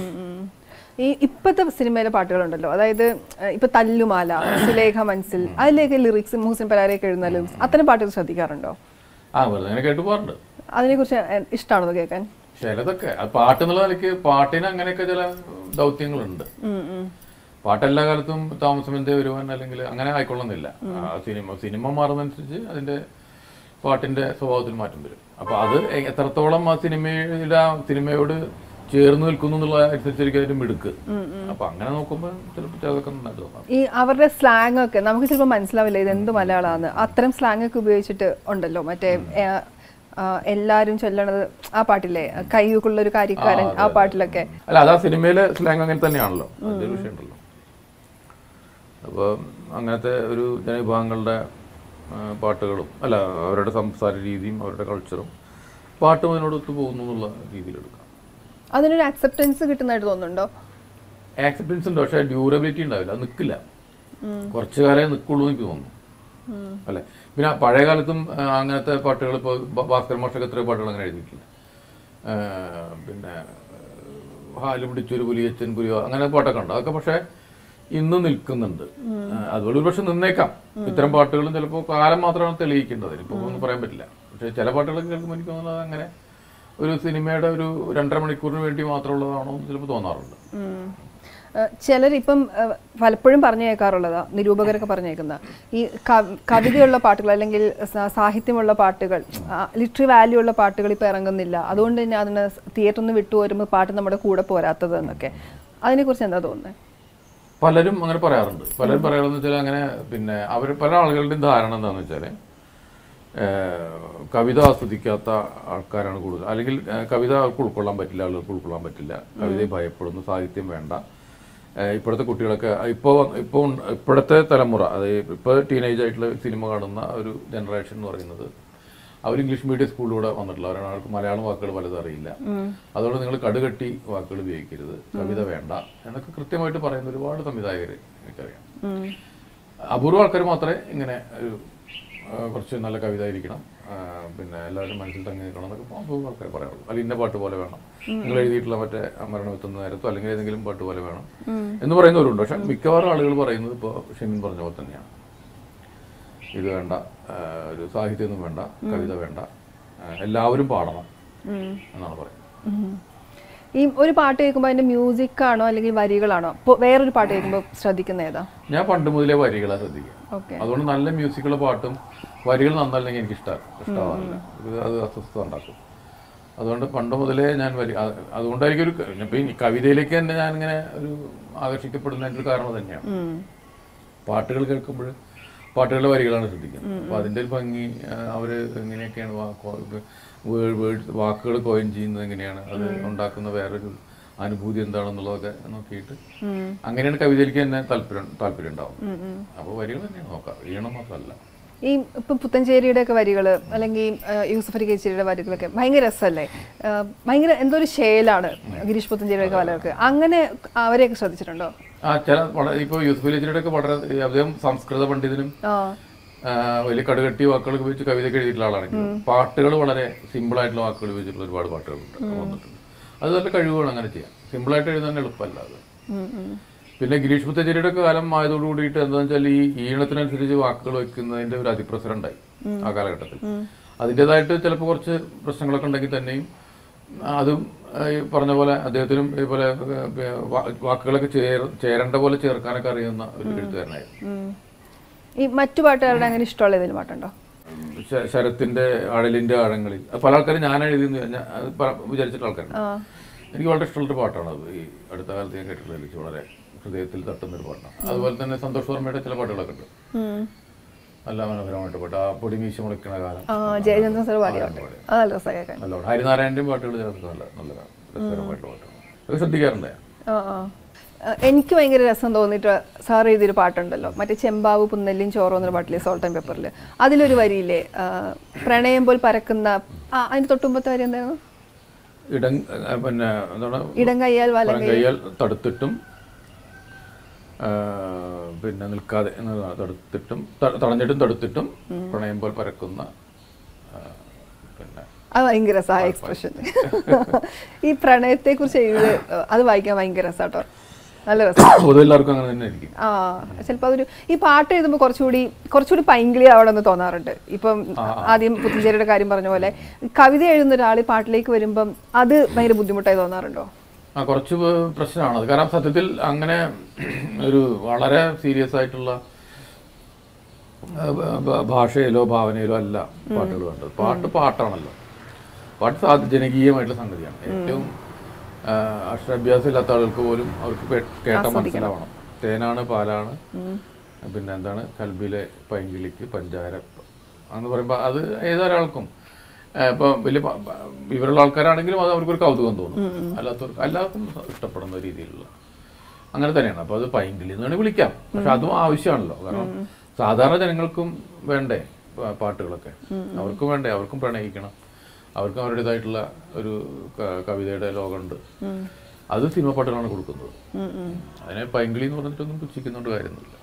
S1: ഈ ഇപ്പത്തെ സിനിമയിലെ പാട്ടുകളുണ്ടല്ലോ, അതായത് ഇപ്പൊ തല്ലുമാല, സുലേഖ മനസ്സിൽ, അതിലേക്ക് ലിറിക്സ് മുഹസിൻ പരാരയൊക്കെ എഴുതുന്ന ലിറിക്സ്, അത്തരം പാട്ടുകൾ ശ്രദ്ധിക്കാറുണ്ടോ?
S2: ആ, വെറുതെ അങ്ങനെ കേട്ടു പോകാറുണ്ട്.
S1: അതിനെ കുറിച്ച് ഇഷ്ടമാണോ കേൾക്കാൻ?
S2: ചിലതൊക്കെ പാട്ട് എന്നുള്ള നിലയ്ക്ക് പാട്ടിന് അങ്ങനെയൊക്കെ ചില ദൗത്യങ്ങളുണ്ട്. പാട്ടെല്ലാ കാലത്തും താമസമെന്തേ വരുവാൻ അല്ലെങ്കിൽ അങ്ങനെ ആയിക്കൊള്ളുന്നില്ല. സിനിമ സിനിമ മാറുന്നതനുസരിച്ച് അതിന്റെ പാട്ടിന്റെ സ്വഭാവത്തിൽ മാറ്റം വരും. അപ്പൊ അത് എത്രത്തോളം ആ സിനിമയുടെ സിനിമയോട് ചേർന്ന് നിൽക്കുന്നു എന്നുള്ള അനുസരിച്ചായിരിക്കും അതിന്റെ മിടുക്ക്. അപ്പൊ അങ്ങനെ നോക്കുമ്പോൾ ചിലപ്പോൾ അതൊക്കെ നന്നായിട്ട് തോന്നാം.
S1: ഈ അവരുടെ സ്ലാങ് ഒക്കെ നമുക്ക് ചിലപ്പോൾ മനസ്സിലാവില്ല ഇത് എന്ത് മലയാളമാണ്. അത്തരം സ്ലാങ് ഒക്കെ ഉപയോഗിച്ചിട്ട് ഉണ്ടല്ലോ മറ്റേ എല്ലാരും ചൊല്ലണത് ആ പാട്ടില്ലേ കയ്യൊക്കെയുള്ള ഒരു കാര്യക്കാരൻ ആ പാട്ടിലൊക്കെ.
S2: അല്ല അത് ആ സിനിമയിലെ സ്ലാങ് അങ്ങനെ തന്നെയാണല്ലോ, അതിന്റെ വിഷയം ഉണ്ടല്ലോ. അപ്പോൾ അങ്ങനത്തെ ഒരു ജനവിഭാഗങ്ങളുടെ പാട്ടുകളും അല്ല അവരുടെ സംസാര രീതിയും അവരുടെ കൾച്ചറും പാട്ടും അതിനോട് ഒത്തു പോകുന്നു എന്നുള്ള രീതിയിലെടുക്കാം.
S1: അതിനൊരു അക്സെപ്റ്റൻസ് കിട്ടുന്നതായിട്ട് തോന്നുന്നുണ്ടോ?
S2: ആക്സെപ്റ്റൻസ് ഉണ്ട്, പക്ഷേ ഡ്യൂറബിലിറ്റി ഉണ്ടാവില്ല, അത് നിൽക്കില്ല. കുറച്ചു കാലമേ നിൽക്കുള്ളൂ എനിക്ക് തോന്നുന്നു അല്ലെ. പിന്നെ പഴയ കാലത്തും അങ്ങനത്തെ പാട്ടുകൾ ഇപ്പോൾ ഭാസ്കർ മാഷൊക്കെ എത്രയോ പാട്ടുകൾ അങ്ങനെ എഴുതിയിട്ടില്ല. പിന്നെ ഹാല് പിടിച്ചൊരു പുലിയച്ചൻ പുലിയോ അങ്ങനെ പാട്ടൊക്കെ ഉണ്ട്. അതൊക്കെ പക്ഷേ ഇന്ന് നിൽക്കുന്നുണ്ട്. അതുപോലെ ഒരു പക്ഷെ നിന്നേക്കാം. ഇത്തരം പാട്ടുകളും ചിലപ്പോൾ കാലം മാത്രമാണ് തെളിയിക്കേണ്ടത്, ഇപ്പോൾ ഒന്നും പറയാൻ പറ്റില്ല. പക്ഷെ ചില പാട്ടുകളൊക്കെ കേൾക്കുമ്പോൾ എനിക്ക് തോന്നുന്നത് അങ്ങനെ ഒരു സിനിമയുടെ ഒരു രണ്ടര മണിക്കൂറിന് വേണ്ടി മാത്രമുള്ളതാണോ എന്ന് ചിലപ്പോൾ തോന്നാറുണ്ട്.
S1: ചിലരിപ്പം പലപ്പോഴും പറഞ്ഞു കേൾക്കാറുള്ളതാ, നിരൂപകരൊക്കെ പറഞ്ഞേക്കുന്ന ഈ കവിതയുള്ള പാട്ടുകൾ അല്ലെങ്കിൽ സാഹിത്യമുള്ള പാട്ടുകൾ, ലിറ്ററി വാല്യൂ ഉള്ള പാട്ടുകൾ ഇപ്പം ഇറങ്ങുന്നില്ല, അതുകൊണ്ട് തന്നെ അതിന് തിയേറ്ററിൽ നിന്ന് വിട്ടു വരുമ്പോൾ പാട്ട് നമ്മുടെ കൂടെ പോരാത്തത് എന്നൊക്കെ. അതിനെക്കുറിച്ച് എന്താ തോന്നുന്നത്?
S2: പലരും അങ്ങനെ പറയാറുണ്ട്. പലരും പറയാറെന്ന് വെച്ചാൽ അങ്ങനെ പിന്നെ അവർ പല ആളുകളുടെയും ധാരണ എന്താണെന്ന് വെച്ചാൽ കവിത ആസ്വദിക്കാത്ത ആൾക്കാരാണ് കൂടുതൽ, അല്ലെങ്കിൽ കവിത അവർക്ക് ഉൾക്കൊള്ളാൻ പറ്റില്ല, ആളുകൾക്ക് ഉൾക്കൊള്ളാൻ പറ്റില്ല, കവിതയെ ഭയപ്പെടുന്നു, സാഹിത്യം വേണ്ട. ഇപ്പോഴത്തെ കുട്ടികളൊക്കെ ഇപ്പോൾ ഇപ്പോൾ ഇപ്പോഴത്തെ തലമുറ, അതായത് ഇപ്പോൾ ടീനേജ് ആയിട്ടുള്ള സിനിമ കാണുന്ന ഒരു ജനറേഷൻ എന്ന് പറയുന്നത് അവർ ഇംഗ്ലീഷ് മീഡിയം സ്കൂളിലൂടെ വന്നിട്ടുള്ളവരാണ്. അവർക്ക് മലയാളം വാക്കുകൾ പലതും അറിയില്ല. അതുകൊണ്ട് നിങ്ങൾ കടുകട്ടി വാക്കുകൾ ഉപയോഗിക്കരുത്, കവിത വേണ്ട എന്നൊക്കെ കൃത്യമായിട്ട് പറയുന്ന ഒരുപാട് സംവിധായകർ എനിക്കറിയാം. അപൂർവ ആൾക്കാർ മാത്രമേ ഇങ്ങനെ ഒരു കുറച്ച് നല്ല കവിത ആയിരിക്കണം, പിന്നെ എല്ലാവരും മനസ്സിൽ തങ്ങി നിൽക്കണം എന്നൊക്കെ അപൂർവ ആൾക്കാർ പറയാറുള്ളൂ. അല്ലെങ്കിൽ ഇന്ന പാട്ട് പോലെ വേണം, നിങ്ങൾ എഴുതിയിട്ടുള്ള മറ്റേ മരണമെത്തുന്ന നേരത്തോ അല്ലെങ്കിൽ ഏതെങ്കിലും പാട്ട് പോലെ വേണം എന്ന് പറയുന്നവരുണ്ട്. പക്ഷെ മിക്കവാറും ആളുകൾ പറയുന്നത് ഇപ്പോൾ ഷെമീൻ പറഞ്ഞ പോലെ തന്നെയാണ്. ഇത് വേണ്ട, ഒരു സാഹിത്യമൊന്നും വേണ്ട, കവിത വേണ്ട, എല്ലാവരും പാടണം എന്നാണ് പറയുന്നത്.
S1: ഈ ഒരു പാട്ട് കേൾക്കുമ്പോൾ അതിന്റെ മ്യൂസിക് ആണോ അല്ലെങ്കിൽ വരികളാണോ? വേറൊരു പാട്ട് കേൾക്കുമ്പോൾ ശ്രദ്ധിക്കുന്ന ഏതാ?
S2: ഞാൻ പണ്ട് മുതലേ വരികളാണ് ശ്രദ്ധിക്കുക. അതുകൊണ്ട് നല്ല മ്യൂസിക്കുള്ള പാട്ടും വരികൾ നന്നല്ലെങ്കിൽ എനിക്ക് ഇഷ്ടമാണ് ഇഷ്ടമാവില്ല, അത് അസ്വസ്ഥത ഉണ്ടാക്കും. അതുകൊണ്ട് പണ്ട് മുതലേ ഞാൻ വരി അതുകൊണ്ടായിരിക്കും ഒരു ഇപ്പം ഈ കവിതയിലേക്ക് തന്നെ ഞാനിങ്ങനെ ഒരു ആകർഷിക്കപ്പെടുന്നതിൻ്റെ ഒരു കാരണം തന്നെയാണ്. പാട്ടുകൾ കേൾക്കുമ്പോൾ പാട്ടുകളുടെ വരികളാണ് ശ്രദ്ധിക്കുന്നത്. അപ്പോൾ അതിൻ്റെ ഒരു ഭംഗി, അവർ എങ്ങനെയൊക്കെയാണ് വാക്കുകൾ കോയിൻ ചെയ്യുന്നത്, എങ്ങനെയാണ് അത് ഉണ്ടാക്കുന്ന വേറൊരു അനുഭൂതി എന്താണെന്നുള്ളതൊക്കെ നോക്കിയിട്ട് അങ്ങനെയാണ് കവിതയിലേക്ക് തന്നെ താല്പര്യം താല്പര്യം ഉണ്ടാവും. അപ്പോൾ വരികൾ തന്നെയാണ് നോക്കാം, ഈണം മാത്രമല്ല.
S1: ഈ ഇപ്പം പുത്തഞ്ചേരിയുടെ ഒക്കെ വരികൾ അല്ലെങ്കിൽ യൂസഫ് അലി കേച്ചേരിയുടെ വരികളൊക്കെ ഭയങ്കര രസമല്ലേ, ഭയങ്കര എന്തോ ഒരു ശേലാണ് ഗിരീഷ് പുത്തഞ്ചേരിയുടെ വരികൾക്ക്. അങ്ങനെ അവരെയൊക്കെ ശ്രദ്ധിച്ചിട്ടുണ്ടോ?
S2: ആ ചില ഇപ്പോൾ യൂസഫ് അലി കേച്ചേരിയുടെ ഒക്കെ വളരെ അദ്ദേഹം സംസ്കൃത പണ്ഡിതനും വലിയ കടുകട്ടി വാക്കുകൾ ഉപയോഗിച്ച് കവിതയൊക്കെ എഴുതിയിട്ടുള്ള ആളാണെങ്കിൽ പാട്ടുകൾ വളരെ സിമ്പിൾ ആയിട്ടുള്ള വാക്കുകൾ ഉപയോഗിച്ചിട്ടുള്ള ഒരുപാട് പാട്ടുകളുണ്ട് വന്നിട്ടുണ്ട്. അത് നല്ല കഴിവുകൾ അങ്ങനെ ചെയ്യാം. സിമ്പിളായിട്ട് എഴുതാൻ എളുപ്പമല്ല അത്. പിന്നെ ഗിരീഷ് പുത്തഞ്ചേരിയുടെ ഒക്കെ കാലം ആയതോട് കൂടിയിട്ട് എന്താണെന്ന് വെച്ചാൽ ഈ ഈണത്തിനനുസരിച്ച് വാക്കുകൾ വയ്ക്കുന്നതിന്റെ ഒരു അതിപ്രസരം ഉണ്ടായി ആ കാലഘട്ടത്തിൽ. അതിൻ്റെതായിട്ട് ചിലപ്പോൾ കുറച്ച് പ്രശ്നങ്ങളൊക്കെ ഉണ്ടെങ്കിൽ തന്നെയും അതും ഈ പറഞ്ഞ പോലെ അദ്ദേഹത്തിനും ഇതുപോലെ വാക്കുകളൊക്കെ ചേർ ചേരേണ്ട പോലെ ചേർക്കാനൊക്കെ അറിയുന്ന ഒരു എഴുത്തുകാരനായിരുന്നു.
S1: ഈ മറ്റു പാട്ടുകാരുടെ അങ്ങനെ ഇഷ്ടമുള്ള ഏതെങ്കിലും പാട്ടുണ്ടോ?
S2: ശരത്തിന്റെ അഴലിന്റെ ആഴങ്ങളിൽ പല ആൾക്കാരും ഞാൻ എഴുതി വിചാരിച്ചിട്ടുള്ള ആൾക്കാരുണ്ട്. എനിക്ക് വളരെ ഇഷ്ടമുള്ളൊരു പാട്ടാണ് അത്. ഈ അടുത്ത കാലത്ത് ഞാൻ കേട്ടിട്ടുള്ള വളരെ ഹൃദയത്തിൽ തട്ടുന്നൊരു പാട്ടാണ്. അതുപോലെ തന്നെ സന്തോഷ് വർമ്മയുടെ ചില പാട്ടുകളൊക്കെ ഉണ്ട്, നല്ല മനോഹരമായിട്ട് പാട്ട്. ആ പൊടി മീശ മുളയ്ക്കണ കാലം, നല്ലോണം. ഹരിനാരായണന്റെയും പാട്ടുകൾ ചേർത്ത് നല്ല നല്ല രസകരമായിട്ടുള്ള പാട്ടാണ്. അത് ശ്രദ്ധിക്കാറുണ്ട്.
S1: എനിക്ക് ഭയങ്കര രസം തോന്നിയിട്ട് സാർ എഴുതിയൊരു പാട്ടുണ്ടല്ലോ, മറ്റേ ചെമ്പാവ് പുന്നെല്ലിയും ചോറോ എന്നൊരു പാട്ടില്ലേ, സോൾട്ട് ആൻഡ് പെപ്പറിൽ. അതിലൊരു വരിയില്ലേ, പ്രണയം പോൽ പരക്കുന്ന, ആ അതിന്റെ തൊട്ടുമ്പത്തെ വരി എന്തായിരുന്നു?
S2: ഇടം പിന്നെ എന്താണ്,
S1: ഇടം കയ്യാൽ വലം
S2: കയ്യാൽ തടുത്തിട്ടും പിന്നെ നിൽക്കാതെ തടുത്തിട്ടും തടഞ്ഞിട്ടും തടുത്തിട്ടും പ്രണയം പോൽ പരക്കുന്ന. പിന്നെ
S1: അത് ഭയങ്കര രസമായ എക്സ്പ്രഷൻ. ഈ പ്രണയത്തെ കുറിച്ച് എഴുതി അത് വായിക്കാൻ ഭയങ്കര രസാട്ടോ, നല്ല രസം.
S2: എല്ലാവർക്കും അങ്ങനെ തന്നെ ആയിരിക്കും.
S1: ആ ചിലപ്പോൾ അതൊരു ഈ പാട്ട് എഴുതുമ്പോൾ കുറച്ചുകൂടി കുറച്ചുകൂടി പൈങ്കിളി ആവണമെന്ന് തോന്നാറുണ്ട്. ഇപ്പം ആദ്യം പുത്തഞ്ചേരിയുടെ കാര്യം പറഞ്ഞ പോലെ കവിത എഴുതുന്ന ഒരാൾ പാട്ടിലേക്ക് വരുമ്പം അത് ഭയങ്കര ബുദ്ധിമുട്ടായി തോന്നാറുണ്ടോ?
S2: ആ കുറച്ച് പ്രശ്നമാണത്. കാരണം സത്യത്തിൽ അങ്ങനെ ഒരു വളരെ സീരിയസ് ആയിട്ടുള്ള ഭാഷയിലോ ഭാവനയിലോ അല്ല പാട്ടുകൾ വേണ്ടത്. പാട്ട് പാട്ടാണല്ലോ. പാട്ട് സാധ ജനകീയമായിട്ടുള്ള സംഗതിയാണ്. ഏറ്റവും അക്ഷരാഭ്യാസം ഇല്ലാത്ത ആളുകൾക്ക് പോലും അവർക്ക് കേട്ട മനസ്സിലാവണം. തേനാണ് പാലാണ്, പിന്നെ എന്താണ് കൽബിലെ പൈങ്കിളിക്ക് പഞ്ചാര എന്ന് പറയുമ്പോൾ അത് ഏതൊരാൾക്കും ഇപ്പം വലിയ വിവരമുള്ള ആൾക്കാരാണെങ്കിലും അത് അവർക്കൊരു കൗതുകം തോന്നും. അല്ലാത്തവർക്ക് എല്ലാവർക്കും ഇഷ്ടപ്പെടുന്ന രീതിയിലുള്ള അങ്ങനെ തന്നെയാണ്. അപ്പോൾ അത് പൈങ്കിളി എന്ന് വേണമെങ്കിൽ വിളിക്കാം. പക്ഷെ അതും ആവശ്യമാണല്ലോ. കാരണം സാധാരണ ജനങ്ങൾക്കും വേണ്ടേ പാട്ടുകളൊക്കെ, അവർക്കും വേണ്ടേ, അവർക്കും പ്രണയിക്കണം, അവർക്കും അവരുടേതായിട്ടുള്ള ഒരു കവിതയുടെ ലോകമുണ്ട്. അത് സിനിമ പാട്ടുകളാണ് കൊടുക്കുന്നത്. അതിനെ പൈങ്കിളി എന്ന് പറഞ്ഞിട്ടൊന്നും പുച്ഛിക്കുന്നുണ്ട് കാര്യമൊന്നുമില്ല.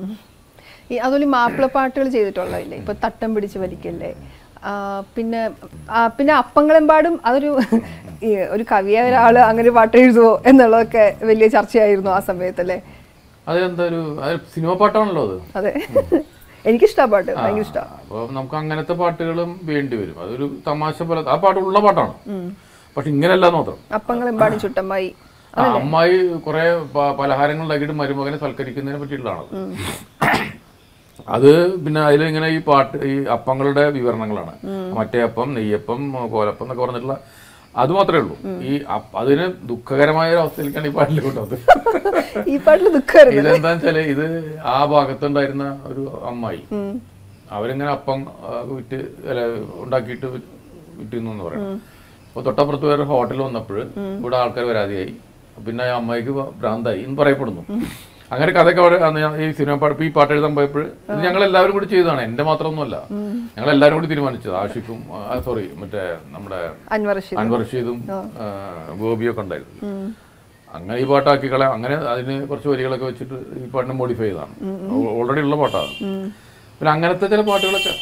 S1: ഈ അതുപോലെ മാപ്പിള പാട്ടുകൾ ചെയ്തിട്ടുള്ളതില്ലേ, ഇപ്പൊ തട്ടം പിടിച്ച് വലിക്കല്ലേ, പിന്നെ പിന്നെ അപ്പങ്ങളെമ്പാടും അതൊരു ഒരു കവിയായ ഒരാള് അങ്ങനെ പാട്ട് എഴുതുമോ എന്നുള്ളതൊക്കെ വലിയ ചർച്ചയായിരുന്നു ആ സമയത്തല്ലേ.
S2: അതെന്താ ഒരു സിനിമ പാട്ടാണല്ലോ അത്.
S1: അതെ, എനിക്കിഷ്ടാ പാട്ട്, ഭയങ്കര ഇഷ്ടം.
S2: അപ്പൊ നമുക്ക് അങ്ങനത്തെ പാട്ടുകളും വേണ്ടി വരും. അതൊരു തമാശ പോലെ ആ പാട്ടുള്ള പാട്ടാണ്. പക്ഷെ ഇങ്ങനെയല്ല മാത്രം.
S1: അപ്പങ്ങളെമ്പാടും ചുട്ടമ്മായി
S2: അമ്മായി കുറെ പലഹാരങ്ങൾ ഉണ്ടാക്കിയിട്ട് മരുമകനെ സൽക്കരിക്കുന്നതിനെ പറ്റിയിട്ടുള്ളതാണ് അത്. പിന്നെ അതിലിങ്ങനെ ഈ പാട്ട് ഈ അപ്പങ്ങളുടെ വിവരണങ്ങളാണ്. മറ്റേ അപ്പം, നെയ്യപ്പം, കോലപ്പം എന്നൊക്കെ പറഞ്ഞിട്ടുള്ള അത് മാത്രമേ ഉള്ളൂ. ഈ അതിന് ദുഃഖകരമായ ഒരു അവസ്ഥയിലേക്കാണ് ഈ പാട്ടിൽ കൊണ്ടത്.
S1: ഈ പാട്ടിൽ ദുഃഖം
S2: ഇതെന്താന്ന് വെച്ചാല് ഇത് ആ ഭാഗത്തുണ്ടായിരുന്ന ഒരു അമ്മായി അവരിങ്ങനെ അപ്പം വിറ്റ് അല്ല ഉണ്ടാക്കിയിട്ട് വിറ്റിരുന്നു എന്ന് പറയണം. അപ്പൊ തൊട്ടപ്പുറത്ത് വേറെ ഹോട്ടൽ വന്നപ്പോൾ ഇവിടെ ആൾക്കാർ വരാതെയായി. പിന്നെ ആ അമ്മായിക്ക് ഭ്രാന്തായി എന്ന് പറയപ്പെടുന്നു. അങ്ങനെ കഥയൊക്കെ അവിടെ ഈ സിനിമ പാട്ട് ഈ പാട്ട് എഴുതാൻ പോയപ്പോൾ ഇത് ഞങ്ങൾ എല്ലാവരും കൂടി ചെയ്തതാണ്. എന്റെ മാത്രമൊന്നുമല്ല, ഞങ്ങൾ എല്ലാവരും കൂടി തീരുമാനിച്ചത്. ആഷിഖും സോറി മറ്റേ നമ്മുടെ അൻവർ റഷീദും ഗോപിയൊക്കെ ഉണ്ടായിരുന്നു. അങ്ങനെ ഈ പാട്ടാക്കി കളയാം. അങ്ങനെ അതിന് കുറച്ച് വരികളൊക്കെ വെച്ചിട്ട് ഈ പാട്ടിനെ മോഡിഫൈ ചെയ്തതാണ്. ഓൾറെഡി ഉള്ള പാട്ടാണ്. പിന്നെ അങ്ങനത്തെ ചില പാട്ടുകളൊക്കെ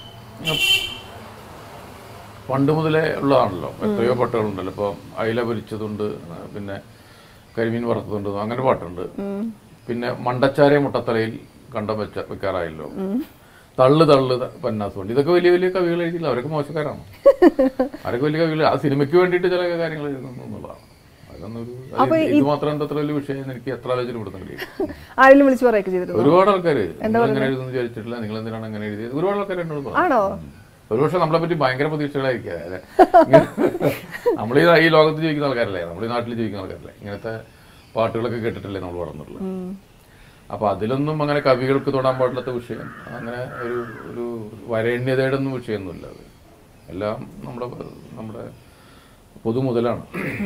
S2: പണ്ട് മുതലേ ഉള്ളതാണല്ലോ. എത്രയോ പാട്ടുകളുണ്ടല്ലോ. ഇപ്പോൾ അയില പൊരിച്ചതുണ്ട്, പിന്നെ കരിമീൻ വറുത്തതുണ്ട്, അങ്ങനെ പാട്ടുണ്ട്. പിന്നെ മണ്ടച്ചാരെ മുട്ടത്തലയിൽ കണ്ടം വെച്ച വെക്കാറായല്ലോ, തള്ളു തള്ളു പന്നാസുണ്ട്. ഇതൊക്കെ വലിയ വലിയ കവികൾ എഴുതിയില്ല. അവരൊക്കെ മോശക്കാരാണ്. അവരൊക്കെ വലിയ കവികൾ ആ സിനിമയ്ക്ക് വേണ്ടിയിട്ട് ചില കാര്യങ്ങൾ എഴുതുന്നു എന്നുള്ളതാണ്. അതൊന്നും ഒരു ഇത് മാത്രം എന്താ അത്ര വലിയ വിഷയം എനിക്ക് എത്ര ആലോചന കൊടുക്കുന്നില്ല. ഒരുപാട് ആൾക്കാർ എങ്ങനെ എഴുതുന്നു വിചാരിച്ചിട്ടില്ല, നിങ്ങൾ എന്തിനാണ് അങ്ങനെ എഴുതിയത്, ഒരുപാട് ആൾക്കാർ എന്നോട് പറഞ്ഞു. ഒരു പക്ഷെ നമ്മളെ പറ്റി ഭയങ്കര പ്രതീക്ഷകളായിരിക്കും അല്ലെ. നമ്മൾ ഈ ലോകത്ത് ജീവിക്കുന്ന ആൾക്കാരല്ലേ, നമ്മൾ ഈ നാട്ടിൽ ജീവിക്കുന്ന ആൾക്കാരല്ലേ, ഇങ്ങനത്തെ പാട്ടുകളൊക്കെ കേട്ടിട്ടല്ലേ നമ്മൾ വളർന്നിട്ടുള്ളത്. അപ്പൊ അതിലൊന്നും അങ്ങനെ കവികൾക്ക് തൊടാൻ പാടില്ലാത്ത വിഷയം, അങ്ങനെ ഒരു ഒരു വരേണ്യതയുടെ ഒന്നും വിഷയമൊന്നുമില്ല. അത് എല്ലാം നമ്മുടെ നമ്മുടെ പൊതുമുതലാണ്.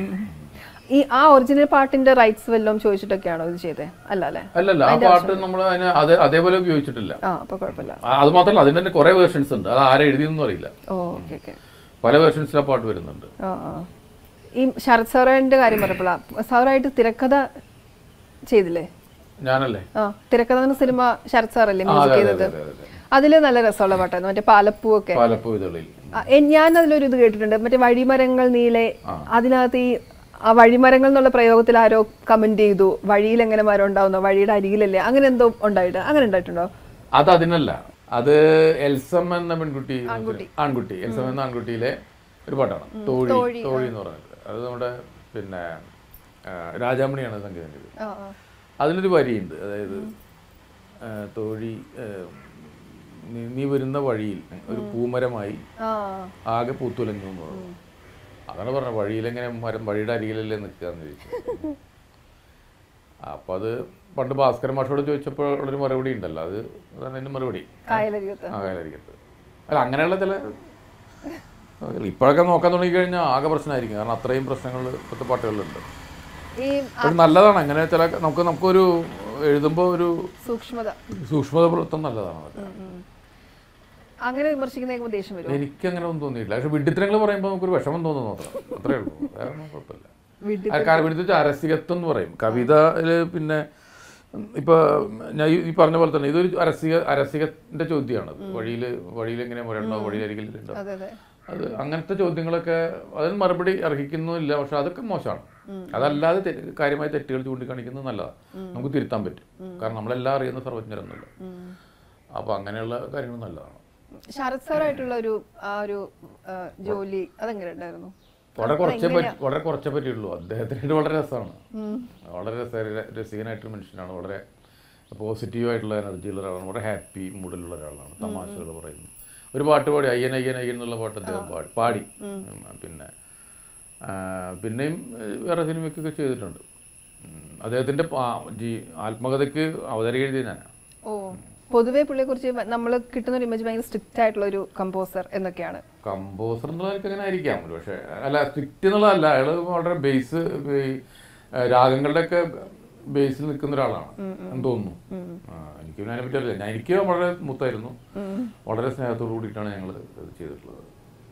S1: ഈ ആ ഒറിജിനൽ പാട്ടിന്റെ റൈറ്റ്സ് വല്ലതും ചോദിച്ചിട്ടൊക്കെയാണോ ഇത് ചെയ്തേ? അല്ല അല്ലേ?
S2: അല്ലല്ല, ആ പാട്ട് നമ്മൾ അതിനെ അതേ അതേപോലെ ഉപയോഗിച്ചിട്ടില്ല. അത് മാത്രമല്ല, അതിന്റെ തന്നെ കുറെ വേർഷൻസ് ഉണ്ട്. അത് ആരെ എഴുതിയെന്നും അറിയില്ല. പല വേർഷൻസിൽ ആ പാട്ട് വരുന്നുണ്ട്.
S1: ഈ ശരത് സാറിന്റെ കാര്യം പറഞ്ഞപ്പോഴാ, സാറായിട്ട് തിരക്കഥ ചെയ്തില്ലേ?
S2: ഞാനല്ലേ?
S1: ആ, തിരക്കഥ സിനിമ ശരത് സാറല്ലേ മ്യൂസിക് ചെയ്തത്? അതില് നല്ല രസമുള്ള പാട്ടായിരുന്നു, മറ്റേ പാലപ്പൂ ഒക്കെ. ഞാൻ അതിലൊരു ഇത് കേട്ടിട്ടുണ്ട്, മറ്റേ വഴിമരങ്ങൾ നീളെ. അതിനകത്ത് ഈ ആ വഴിമരങ്ങൾ എന്നുള്ള പ്രയോഗത്തിൽ ആരോ കമന്റ് ചെയ്തു, വഴിയിൽ എങ്ങനെ മരം ഉണ്ടാവുന്നോ, വഴിയുടെ അരികിലല്ലേ, അങ്ങനെ എന്തോ ഉണ്ടായിട്ട് അങ്ങനെ ഉണ്ടായിട്ടുണ്ടോ?
S2: അത് അതിനല്ല, അത് എൽസം എന്ന പെൺകുട്ടി ആൺകുട്ടി എൽസം എന്ന ആൺകുട്ടിയിലെ ഒരു പാട്ടാണ്, തോഴി തോഴി എന്ന് പറഞ്ഞത്. അത് നമ്മുടെ പിന്നെ രാജാമണിയാണ് സംഗീതം ചെയ്തത്. അതിലൊരു വരിയുണ്ട്, അതായത് തോഴി നീ വരുന്ന വഴിയിൽ ഒരു പൂമരമായി ആകെ പൂത്തുലഞ്ഞു എന്ന് പറഞ്ഞു. അതാണ് പറഞ്ഞത്, വഴിയിലെങ്ങനെ മരം വഴിയുടെ അരികിലല്ലേ നിൽക്കാന്ന് ചോദിച്ചു. അപ്പൊ അത് പണ്ട് ഭാസ്കരൻ മാഷോട് ചോദിച്ചപ്പോൾ ഉള്ളൊരു മറുപടി ഉണ്ടല്ലോ, അത് അതാണ് അതിന്റെ മറുപടി. ആ കായലരികത്ത് അല്ല, അങ്ങനെയുള്ള ചില ഇപ്പോഴൊക്കെ നോക്കാൻ തുടങ്ങിക്കഴിഞ്ഞാൽ ആകെ പ്രശ്നമായിരിക്കും. കാരണം അത്രയും പ്രശ്നങ്ങൾ ഇപ്പോഴത്തെ പാട്ടുകളിലുണ്ട്. നല്ലതാണ് അങ്ങനെ ചില നമുക്ക് നമുക്കൊരു എഴുതുമ്പോൾ ഒരു സൂക്ഷ്മത സൂക്ഷ്മത പുലർത്താൻ നല്ലതാണ്.
S1: അങ്ങനെ വിമർശിക്കുന്ന ദേഷ്യം വരും.
S2: എനിക്ക് അങ്ങനെ ഒന്നും തോന്നിയില്ല. പക്ഷെ വിഡിത്തരങ്ങൾ പറയുമ്പോൾ നമുക്കൊരു വിഷമം തോന്നുന്നു, അത്രേ ഉള്ളൂ, വേറെ കുഴപ്പമില്ല. കാരണം വിഡിത്ത അരസികത്വം എന്ന് പറയും കവിതയില്. പിന്നെ ഇപ്പൊ ഞാൻ ഈ പറഞ്ഞ പോലെ തന്നെ ഇതൊരു അരസിക അരസികന്റെ ചോദ്യമാണ്. വഴിയിൽ വഴിയിൽ എങ്ങനെ മുരണ്ടോ, വഴിയിലരികിലുണ്ടോ, അത് അങ്ങനത്തെ ചോദ്യങ്ങളൊക്കെ അതിന് മറുപടി അർഹിക്കുന്നില്ല. പക്ഷെ അതൊക്കെ മോശമാണ്. അതല്ലാതെ കാര്യമായ തെറ്റുകൾ ചൂണ്ടിക്കാണിക്കുന്നത് നല്ലതാണ്, നമുക്ക് തിരുത്താൻ പറ്റും. കാരണം നമ്മളെല്ലാം അറിയുന്ന സർവജ്ഞരൊന്നുമില്ല. അപ്പൊ അങ്ങനെയുള്ള കാര്യങ്ങൾ നല്ലതാണ്.
S1: ശരത് സാറായിട്ടുള്ള ഒരു ആ ഒരു ജോലി അതെങ്ങനെ ഉണ്ടായിരുന്നു?
S2: വളരെ കുറച്ചേ പറ്റി വളരെ കുറച്ചേ പറ്റിയുള്ളൂ. അദ്ദേഹത്തിനായിട്ട് വളരെ രസമാണ്, വളരെ രസ രസികനായിട്ടൊരു മനുഷ്യനാണ്, വളരെ പോസിറ്റീവായിട്ടുള്ള എനർജിയുള്ള ഒരാളാണ്, വളരെ ഹാപ്പി മൂഡിലുള്ള ഒരാളാണ്, തമാശകൾ പറയുന്നു. ഒരു പാട്ട് പാടി അയ്യൻ അയ്യൻ അയ്യൻ എന്നുള്ള പാട്ട് അദ്ദേഹം പാടി പാടി പിന്നെ പിന്നെയും വേറെ സിനിമയ്ക്കൊക്കെ ചെയ്തിട്ടുണ്ട്. അദ്ദേഹത്തിൻ്റെ ജി ആത്മകഥയ്ക്ക് അവതരിക എഴുതിയ ഞാനാണ്.
S1: ഓ, പൊതുവെ പുള്ളിയെ കുറിച്ച് നമ്മൾ കിട്ടുന്ന ഒരു ഇമേജ് ഭയങ്കര സ്ട്രിക്റ്റ് ആയിട്ടുള്ള ഒരു കമ്പോസർ എന്നൊക്കെയാണ്.
S2: കമ്പോസർ എന്നുള്ളതൊക്കെ അങ്ങനെ ആയിരിക്കാം, പക്ഷേ അല്ല സ്ട്രിക്റ്റ് എന്നുള്ളതല്ല, അയാൾ വളരെ ബേസ് രാഗങ്ങളുടെ ഒക്കെ ബേസിൽ നിൽക്കുന്ന ഒരാളാണ് എന്ന് തോന്നുന്നു. എനിക്ക് അതിനെ പറ്റി അറിയില്ല. ഞാൻ എനിക്ക് വളരെ മൂത്തായിരുന്നു, വളരെ സ്നേഹത്തോടു കൂടിയിട്ടാണ് ഞങ്ങൾ ഇത് ചെയ്തിട്ടുള്ളത്.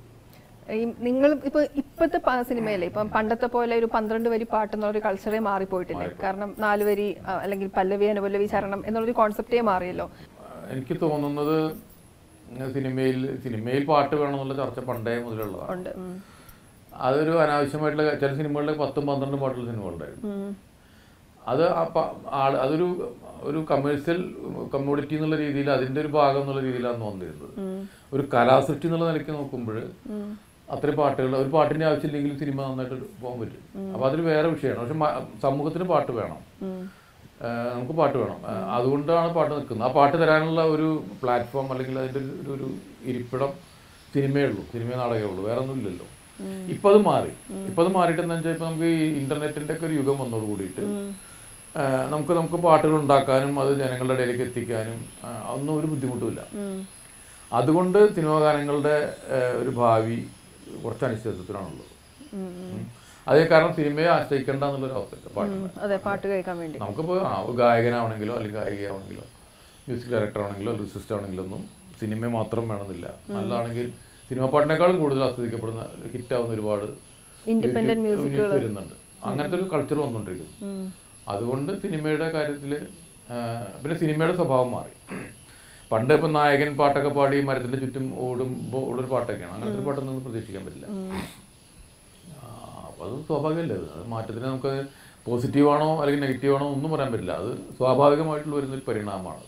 S1: നിങ്ങൾ ഇപ്പൊ ഇപ്പോഴത്തെ സിനിമയിലെ ഇപ്പം പണ്ടത്തെ പോലെ ഒരു പന്ത്രണ്ട് വരി പാട്ട് എന്നുള്ളൊരു കൾച്ചറേ മാറിപ്പോയിട്ടില്ലേ? കാരണം നാല് വരി അല്ലെങ്കിൽ പല്ലവി അനുപല്ലവി ചരണം എന്നുള്ളൊരു കോൺസെപ്റ്റേ മാറിയല്ലോ.
S2: എനിക്ക് തോന്നുന്നത് സിനിമയിൽ സിനിമയിൽ പാട്ട് വേണമെന്നുള്ള ചർച്ച പണ്ടേ മുതലുള്ളതാണ്. അതൊരു അനാവശ്യമായിട്ടുള്ള ചില സിനിമകളിൽ പത്തും പന്ത്രണ്ടും പാട്ടുള്ള സിനിമകളുണ്ടായിരുന്നു. അത് ആൾ അതൊരു ഒരു കമേഴ്സ്യൽ കമ്മ്യൂണിറ്റി എന്നുള്ള രീതിയിൽ അതിൻ്റെ ഒരു ഭാഗം എന്നുള്ള രീതിയിലാണ് വന്നിരുന്നത്. ഒരു കലാസൃഷ്ടി എന്നുള്ള നിലയ്ക്ക് നോക്കുമ്പോൾ അത്രയും പാട്ടുകൾ ഒരു പാട്ടിൻ്റെ ആവശ്യമില്ലെങ്കിലും സിനിമ നന്നായിട്ട് പോകാൻ പറ്റും. അപ്പോൾ അതൊരു വേറെ വിഷയമാണ്. പക്ഷെ സമൂഹത്തിന് പാട്ട് വേണം, നമുക്ക് പാട്ട് വേണം. അതുകൊണ്ടാണ് പാട്ട് നിൽക്കുന്നത്. ആ പാട്ട് തരാനുള്ള ഒരു പ്ലാറ്റ്ഫോം അല്ലെങ്കിൽ അതിൻ്റെ ഒരു ഒരു ഇരിപ്പിടം സിനിമയേ ഉള്ളൂ, സിനിമ നാടകമേ ഉള്ളൂ, വേറെ ഒന്നും ഇല്ലല്ലോ. ഇപ്പം അത് മാറി. ഇപ്പം അത് മാറിയിട്ട് എന്താ വെച്ചാൽ ഇപ്പം നമുക്ക് ഈ ഇൻ്റർനെറ്റിൻ്റെ ഒക്കെ ഒരു യുഗം വന്നോട് കൂടിയിട്ട് നമുക്ക് നമുക്ക് പാട്ടുകൾ ഉണ്ടാക്കാനും അത് ജനങ്ങളുടെ ഇടയിലേക്ക് എത്തിക്കാനും ഒന്നും ഒരു ബുദ്ധിമുട്ടുമില്ല. അതുകൊണ്ട് സിനിമാ ഗാനങ്ങളുടെ ഒരു ഭാവി കുറച്ച് അനിശ്ചിതത്വത്തിലാണുള്ളത്. അതേ കാരണം സിനിമയെ ആശ്രയിക്കേണ്ട എന്നുള്ളൊരു അവസ്ഥ
S1: പാട്ട് കേൾക്കാൻ വേണ്ടി
S2: നമുക്കിപ്പോൾ ഗായകനാവണമെങ്കിലോ അല്ലെങ്കിൽ ഗായികയാവണമെങ്കിലോ മ്യൂസിക് ഡയറക്ടർ ആണെങ്കിലോ ലിറിസിസ്റ്റ് ആണെങ്കിലോ ഒന്നും സിനിമ മാത്രം വേണമെന്നില്ല. നല്ലതാണെങ്കിൽ സിനിമ പാട്ടിനേക്കാളും കൂടുതൽ ആസ്വദിക്കപ്പെടുന്ന ഹിറ്റാവുന്ന ഒരുപാട്
S1: ഇൻഡിപെൻഡന്റ് മ്യൂസിക്
S2: വരുന്നുണ്ട്. അങ്ങനത്തെ ഒരു കൾച്ചർ വന്നുകൊണ്ടിരിക്കുന്നു. അതുകൊണ്ട് സിനിമയുടെ കാര്യത്തിൽ പിന്നെ സിനിമയുടെ സ്വഭാവം മാറി. പണ്ട് ഇപ്പം നായകൻ പാട്ടൊക്കെ പാടി മരത്തിൻ്റെ ചുറ്റും ഓടുമ്പോൾ ഉള്ളൊരു പാട്ടൊക്കെയാണ്. അങ്ങനത്തെ ഒരു പാട്ടൊന്നും പ്രതീക്ഷിക്കാൻ പറ്റില്ല. അപ്പോൾ അത് സ്വാഭാവികമല്ലേ, അത് മാറ്റത്തിന് നമുക്ക് പോസിറ്റീവാണോ അല്ലെങ്കിൽ നെഗറ്റീവാണോ ഒന്നും പറയാൻ പറ്റില്ല. അത് സ്വാഭാവികമായിട്ടുള്ള വരുന്നൊരു പരിണാമമാണ്.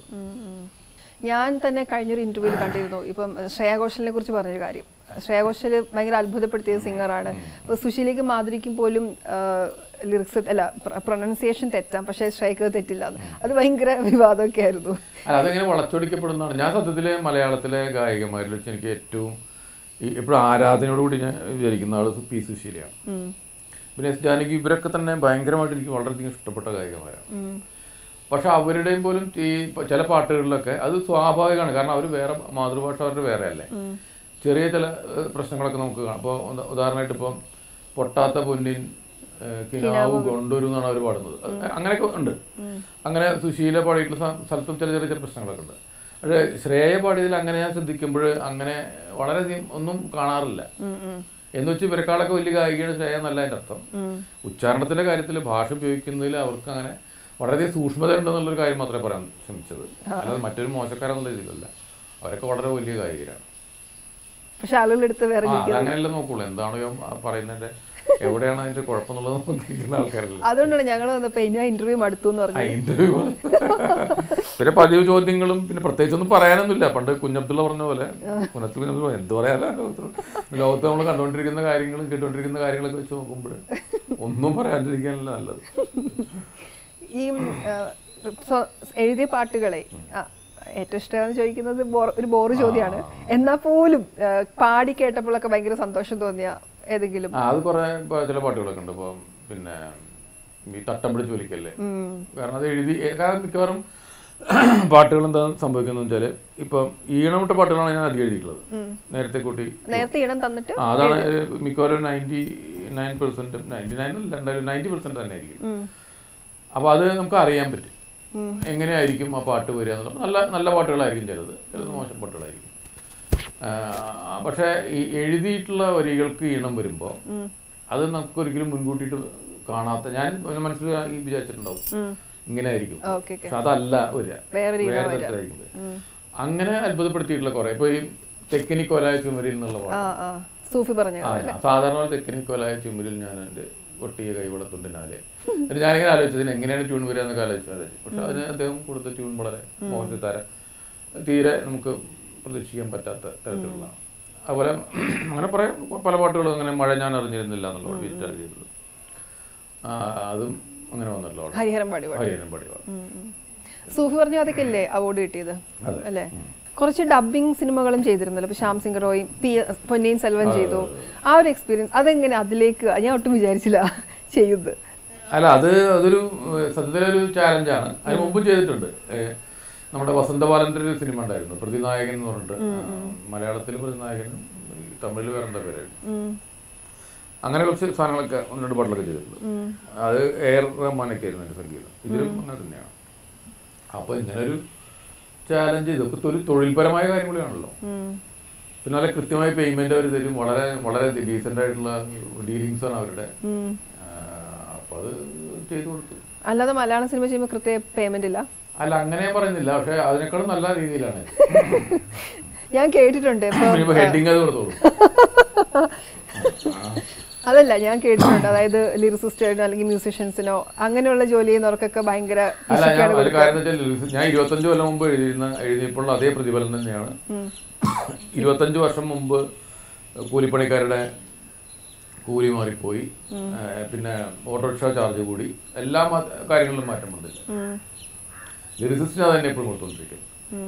S1: ഞാൻ തന്നെ കഴിഞ്ഞൊരു ഇന്റർവ്യൂവിൽ കണ്ടിരുന്നു, ഇപ്പം ശ്രേയ ഘോഷലിനെ കുറിച്ച് പറഞ്ഞൊരു കാര്യം. ശ്രേയ ഘോഷൽ ഭയങ്കര അത്ഭുതപ്പെടുത്തിയ സിംഗറാണ്. ഇപ്പോൾ സുശീലയ്ക്കും മാധുരിക്കും പോലും ലിറിക്സ് അല്ല പ്രൊനൗൺസിയേഷൻ തെറ്റാം, പക്ഷേ ശ്രേയക്ക് തെറ്റില്ല. അത് ഭയങ്കര വിവാദമൊക്കെ ആയിരുന്നു.
S2: അല്ല, അതെങ്ങനെ വളച്ചൊടിക്കപ്പെടുന്നതാണ്. ഞാൻ സത്യത്തിലെ മലയാളത്തിലെ ഗായികമാരിൽ വെച്ച് എനിക്ക് ഏറ്റവും ഈ എപ്പോഴും ആരാധനയോടുകൂടി ഞാൻ വിചാരിക്കുന്ന ആൾ പി സുശീലയാണ്. പിന്നെ എസ് ജാനകി, ഇവരൊക്കെ തന്നെ ഭയങ്കരമായിട്ട് എനിക്ക് വളരെയധികം ഇഷ്ടപ്പെട്ട ഗായികമാരാണ്. പക്ഷെ അവരുടെയും പോലും ഈ ചില പാട്ടുകളിലൊക്കെ അത് സ്വാഭാവികമാണ്. കാരണം അവർ വേറെ മാതൃഭാഷ അവരുടെ വേറെ അല്ലേ. ചെറിയ ചില പ്രശ്നങ്ങളൊക്കെ നമുക്ക് കാണാം. അപ്പോൾ ഉദാഹരണമായിട്ട് ഇപ്പം പൊട്ടാത്ത പൊന്നിൻ കിനാവ് കൊണ്ടുവരും എന്നാണ് അവർ പാടുന്നത്. അങ്ങനെയൊക്കെ ഉണ്ട്. അങ്ങനെ സുശീല പാടിയിട്ടുള്ള സ്ഥലത്തും ചില ചെറിയ ചെറിയ പ്രശ്നങ്ങളൊക്കെ ഉണ്ട്. പക്ഷേ ശ്രേയ പാടിയതിൽ അങ്ങനെ ഞാൻ ശ്രദ്ധിക്കുമ്പോൾ അങ്ങനെ വളരെയധികം ഒന്നും കാണാറില്ല. എന്ന് വെച്ച് ഇവരെക്കാളൊക്കെ വലിയ ഗായികയാണ് ശ്രേയ എന്നല്ല എൻ്റെ അർത്ഥം. ഉച്ചാരണത്തിൻ്റെ കാര്യത്തിൽ ഭാഷ ഉപയോഗിക്കുന്നതിൽ അവർക്ക് അങ്ങനെ വളരെയധികം സൂക്ഷ്മത ഉണ്ടെന്നുള്ളൊരു കാര്യം മാത്രമേ പറയാൻ ശ്രമിച്ചത്. അല്ലാതെ മറ്റൊരു മോശക്കാരെന്നുള്ള രീതിയിലല്ല. അവരൊക്കെ വളരെ വലിയ ഗായികരാണ്.
S1: പക്ഷെ ആളുകളെടുത്ത് വേറെ
S2: അങ്ങനെയല്ല നോക്കുള്ളൂ, എന്താണോ പറയുന്നതിന്റെ എവിടെയാണ് അതിന്റെ കുഴപ്പമെന്നുള്ളത് നോക്കിയിരിക്കുന്ന ആൾക്കാരല്ല.
S1: അതുകൊണ്ടാണ് ഞങ്ങൾ വന്നപ്പോ ഇന്റർവ്യൂ മടുത്തു എന്ന് പറഞ്ഞു.
S2: ഇന്റർവ്യൂ പിന്നെ പതിവ് ചോദ്യങ്ങളും പിന്നെ പ്രത്യേകിച്ചൊന്നും പറയാനൊന്നുമില്ല. പണ്ട് കുഞ്ഞബ്ദുള്ള പറഞ്ഞ പോലെ കുഞ്ഞത്ത് കുഞ്ഞബ്ദുള്ള എന്ത് പറയാനാ, ലോകത്ത് നമ്മൾ കണ്ടുകൊണ്ടിരിക്കുന്ന കാര്യങ്ങളും കേട്ടുകൊണ്ടിരിക്കുന്ന കാര്യങ്ങളൊക്കെ വെച്ച് നോക്കുമ്പോൾ ഒന്നും പറയാണ്ടിരിക്കാനല്ല നല്ലത്.
S1: ഈ എഴുതിയ പാട്ടുകളെ ഏറ്റവും ഇഷ്ടമെന്ന് ചോദിക്കുന്നത് ഒരു ബോറ് ചോദ്യമാണ്. എന്നാൽ പോലും പാടി കേട്ടപ്പോഴൊക്കെ ഭയങ്കര സന്തോഷം തോന്നിയ ഏതെങ്കിലും?
S2: അത് കുറെ ചില പാട്ടുകളൊക്കെ ഉണ്ട്. ഇപ്പം പിന്നെ ഈ തട്ടം പിടിച്ച് വലിക്കല്ലേ, കാരണം അത് എഴുതി കാരണം മിക്കവാറും പാട്ടുകൾ എന്താ സംഭവിക്കുന്നത് വെച്ചാൽ ഇപ്പം ഈണമിട്ട പാട്ടുകളാണ് ഞാൻ അധികം എഴുതിയിട്ടുള്ളത്. നേരത്തെ കൂട്ടി
S1: നേരത്തെ ഈണം തന്നിട്ട്
S2: അതാണ് മിക്കവാറും ninety nine percent ninety nine രണ്ടായിരം നയൻറ്റി പെർസെന്റ് തന്നെ ആയിരിക്കും. അപ്പോൾ അത് നമുക്ക് അറിയാൻ പറ്റും എങ്ങനെയായിരിക്കും ആ പാട്ട് വരിക എന്നുള്ളത്. നല്ല നല്ല പാട്ടുകളായിരിക്കും ചിലത്, ചിലത് മോശം പാട്ടുകളായിരിക്കും. പക്ഷേ ഈ എഴുതിയിട്ടുള്ള വരികൾക്ക് ഈണം വരുമ്പോൾ അത് നമുക്കൊരിക്കലും മുൻകൂട്ടിയിട്ട് കാണാത്ത, ഞാൻ മനസ്സിൽ വിചാരിച്ചിട്ടുണ്ടാവും ഇങ്ങനെ ആയിരിക്കും, പക്ഷെ അതല്ല വരിക, വേറെ തരത്തിലായിരിക്കും. അങ്ങനെ അത്ഭുതപ്പെടുത്തിയിട്ടുള്ള കുറെ. ഇപ്പോൾ ഈ തെക്കിനിക്കോലായ ചുമരിൽ എന്നുള്ള പാട്ട് സാധാരണ തെക്കിനിക്കോലായ ചുമരിൽ ഞാൻ എൻ്റെ ഒട്ടിയ കൈവളത്തുണ്ടിനാലെ ഞാനിങ്ങനെ ആലോചിച്ചതിന് എങ്ങനെയാണ് ട്യൂൺ വരിക എന്നൊക്കെ ആലോചിച്ചത്. പക്ഷെ അതിന് അദ്ദേഹം കൊടുത്ത ട്യൂൺ വളരെ മോഹൻസിത്താര തീരെ നമുക്ക് പ്രതീക്ഷിക്കാൻ പറ്റാത്ത തരത്തിലുള്ളതാണ്. അതുപോലെ അങ്ങനെ പറയാം പല പാട്ടുകളും അങ്ങനെ മഴ ഞാൻ അറിഞ്ഞിരുന്നില്ല എന്നുള്ള വിറ്റാണ് ചെയ്തത്. അതും അങ്ങനെ വന്നല്ലോ
S1: ഹരിഹരം പാടി
S2: ഹരിഹരം പാടി
S1: സൂഫി പറഞ്ഞ അതൊക്കെ അല്ലേ അവാർഡ് കിട്ടിയത് അല്ലേ? കുറച്ച് ഡബിങ് സിനിമകളും ചെയ്തിരുന്നല്ലോ. ഇപ്പൊ ശ്യാം സിംഗ് റോയും പി പൊന്നിയിൻ സെൽവൻ ചെയ്തു. ആ ഒരു എക്സ്പീരിയൻസ് അതെങ്ങനെ അതിലേക്ക് ഞാൻ ഒട്ടും വിചാരിച്ചില്ല ചെയ്യുന്നത്.
S2: അല്ല അത് അതൊരു സത്യത്തിലൊരു ചാലഞ്ചാണ്. അതിന് മുമ്പും ചെയ്തിട്ടുണ്ട്. നമ്മുടെ വസന്തബാലന്റെ ഒരു സിനിമ ഉണ്ടായിരുന്നു പ്രതിനായകൻ എന്ന് പറഞ്ഞിട്ട്. മലയാളത്തിൽ പ്രതിനായകനും തമിഴിൽ വേറെ എന്താ പേരായിരുന്നു. അങ്ങനെ കുറച്ച് സാധനങ്ങളൊക്കെ ഒന്ന് രണ്ട് പാട്ടിലൊക്കെ ചെയ്തിട്ടുണ്ട്. അത് എ ആർ റഹ്മാനൊക്കെ ആയിരുന്നു എൻ്റെ സംഗീതം. ഇതിലും അങ്ങനെ തന്നെയാണ്. അപ്പോൾ ഇങ്ങനെ ഒരു ചാലഞ്ച് ഇതൊക്കെ ഒരു തൊഴിൽപരമായ കാര്യം കൂടിയാണല്ലോ. പിന്നെ നല്ല കൃത്യമായ പേയ്മെന്റ് അവർ തരും. വളരെ വളരെ ഡീസെന്റ് ആയിട്ടുള്ള ഡീലിങ്സ് ആണ് അവരുടെ. അപ്പൊ അത് ചെയ്തു കൊടുത്തു.
S1: അല്ലാതെ മലയാള സിനിമ ചെയ്യുമ്പോൾ കൃത്യ പേയ്മെന്റ് ഇല്ല?
S2: അല്ല അങ്ങനെ പറയുന്നില്ല. പക്ഷെ അതിനേക്കാളും നല്ല രീതിയിലാണ്
S1: ഞാൻ കേട്ടിട്ടുണ്ട്.
S2: ഹെഡിങ് അത് കൊടുത്തോളൂ.
S1: അതല്ല ഞാൻ കേട്ടിട്ടുണ്ട്. അതായത് ലിറിസിസ്റ്റോ അല്ലെങ്കിൽ മ്യൂസിഷ്യൻസിനോ അങ്ങനെയുള്ള ജോലി ചെയ്യുന്നവർക്കൊക്കെ ഭയങ്കര.
S2: അല്ല ഞാൻ ഒരു കാര്യം വെച്ചാൽ ഞാൻ ഇരുപത്തഞ്ച് കൊല്ലം മുമ്പ് എഴുതിയിരുന്ന എഴുതിയപ്പോൾ അതേ പ്രതിഫലം തന്നെയാണ്. ഇരുപത്തഞ്ച് വർഷം മുമ്പ് കൂലിപ്പണിക്കാരുടെ കൂലി മാറിപ്പോയി. പിന്നെ ഓട്ടോറിക്ഷ ചാർജ് കൂടി. എല്ലാ കാര്യങ്ങളിലും മാറ്റം വന്നില്ല. ലിറിസിസ്റ്റിന് അത് തന്നെ എപ്പോഴും കൊടുത്തോണ്ടിരിക്കും.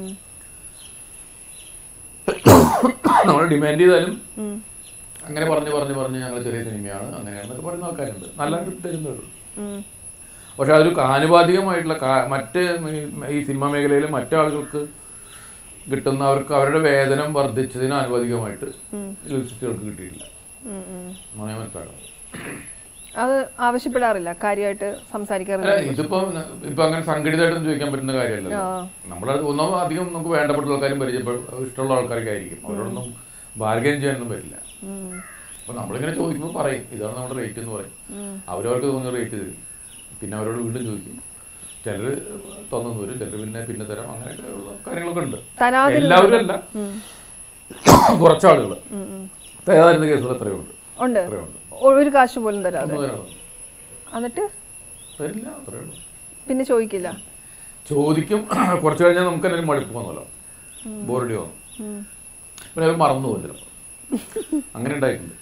S2: നമ്മൾ ഡിമാൻഡ് ചെയ്താലും അങ്ങനെ പറഞ്ഞു പറഞ്ഞു പറഞ്ഞ് ഞങ്ങൾ ചെറിയ സിനിമയാണ് അങ്ങനെയാണെന്നൊക്കെ പറയുന്ന ആൾക്കാരുണ്ട്. നല്ല തരുന്നവരുണ്ട്. പക്ഷെ അതൊരു ആനുപാതികമായിട്ടുള്ള മറ്റ് ഈ സിനിമാ മേഖലയിൽ മറ്റാളുകൾക്ക് കിട്ടുന്ന അവർക്ക് അവരുടെ വേതനം വർദ്ധിച്ചതിന് ആനുപാതികമായിട്ട് ലിറിസിസ്റ്റുകൾക്ക് കിട്ടിയിട്ടില്ല. അങ്ങനെ മനസ്സിലാക്കണം.
S1: അത് ആവശ്യപ്പെടാറില്ല, കാര്യമായിട്ട് സംസാരിക്കാറില്ല.
S2: ഇതിപ്പോ ഇപ്പൊ അങ്ങനെ സംഘടിതമായിട്ടൊന്നും ചോദിക്കാൻ പറ്റുന്ന കാര്യമല്ലല്ലോ. നമ്മളത് ഒന്നും അധികം നമുക്ക് വേണ്ടപ്പെട്ട ആൾക്കാരും പരിചയപ്പെടും ഇഷ്ടമുള്ള ആൾക്കാരൊക്കെ ആയിരിക്കും. അവരോടൊന്നും ബാർഗൈൻ ചെയ്യാനൊന്നും പറ്റില്ല. അപ്പൊ നമ്മളിങ്ങനെ ചോദിക്കുമ്പോൾ പറയും ഇതാണ് നമ്മുടെ റേറ്റ് എന്ന് പറയും. അവരവർക്ക് തോന്നുന്ന റേറ്റ് തരും. പിന്നെ അവരോട് വീണ്ടും ചോദിക്കും. ചിലർ തന്നു വരും, ചിലർ പിന്നെ പിന്നെ തരാം. അങ്ങനെയൊക്കെ ഉള്ള കാര്യങ്ങളൊക്കെ ഉണ്ട്. എല്ലാവരും അല്ല, കുറച്ചാളുകൾ തയ്യാറുന്ന കേസുകൾ എത്രയുണ്ട്.
S1: ഒരു കാശ് പോലും തരാതെ എന്നിട്ട്
S2: തരില്ല. അത്രയുള്ളൂ.
S1: പിന്നെ ചോദിക്കില്ല.
S2: ചോദിക്കും. കുറച്ച് കഴിഞ്ഞാൽ നമുക്ക് എന്തെങ്കിലും മടുപ്പ് വന്നല്ലോ, ബോറടി വന്നു, പിന്നെ അവർ മറന്നു പോകും ചിലപ്പോൾ. അങ്ങനെ ഉണ്ടായിട്ടുണ്ട്.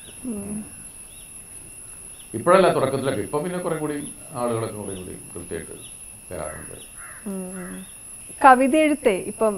S2: ഇപ്പോഴല്ല, തുടക്കത്തിലൊക്കെ. ഇപ്പൊ പിന്നെ കുറെ കൂടി ആളുകളൊക്കെ കുറെ കൂടി കൃത്യമായിട്ട് തരാറുണ്ട്.
S1: കവിത എഴുത്തേ ഇപ്പം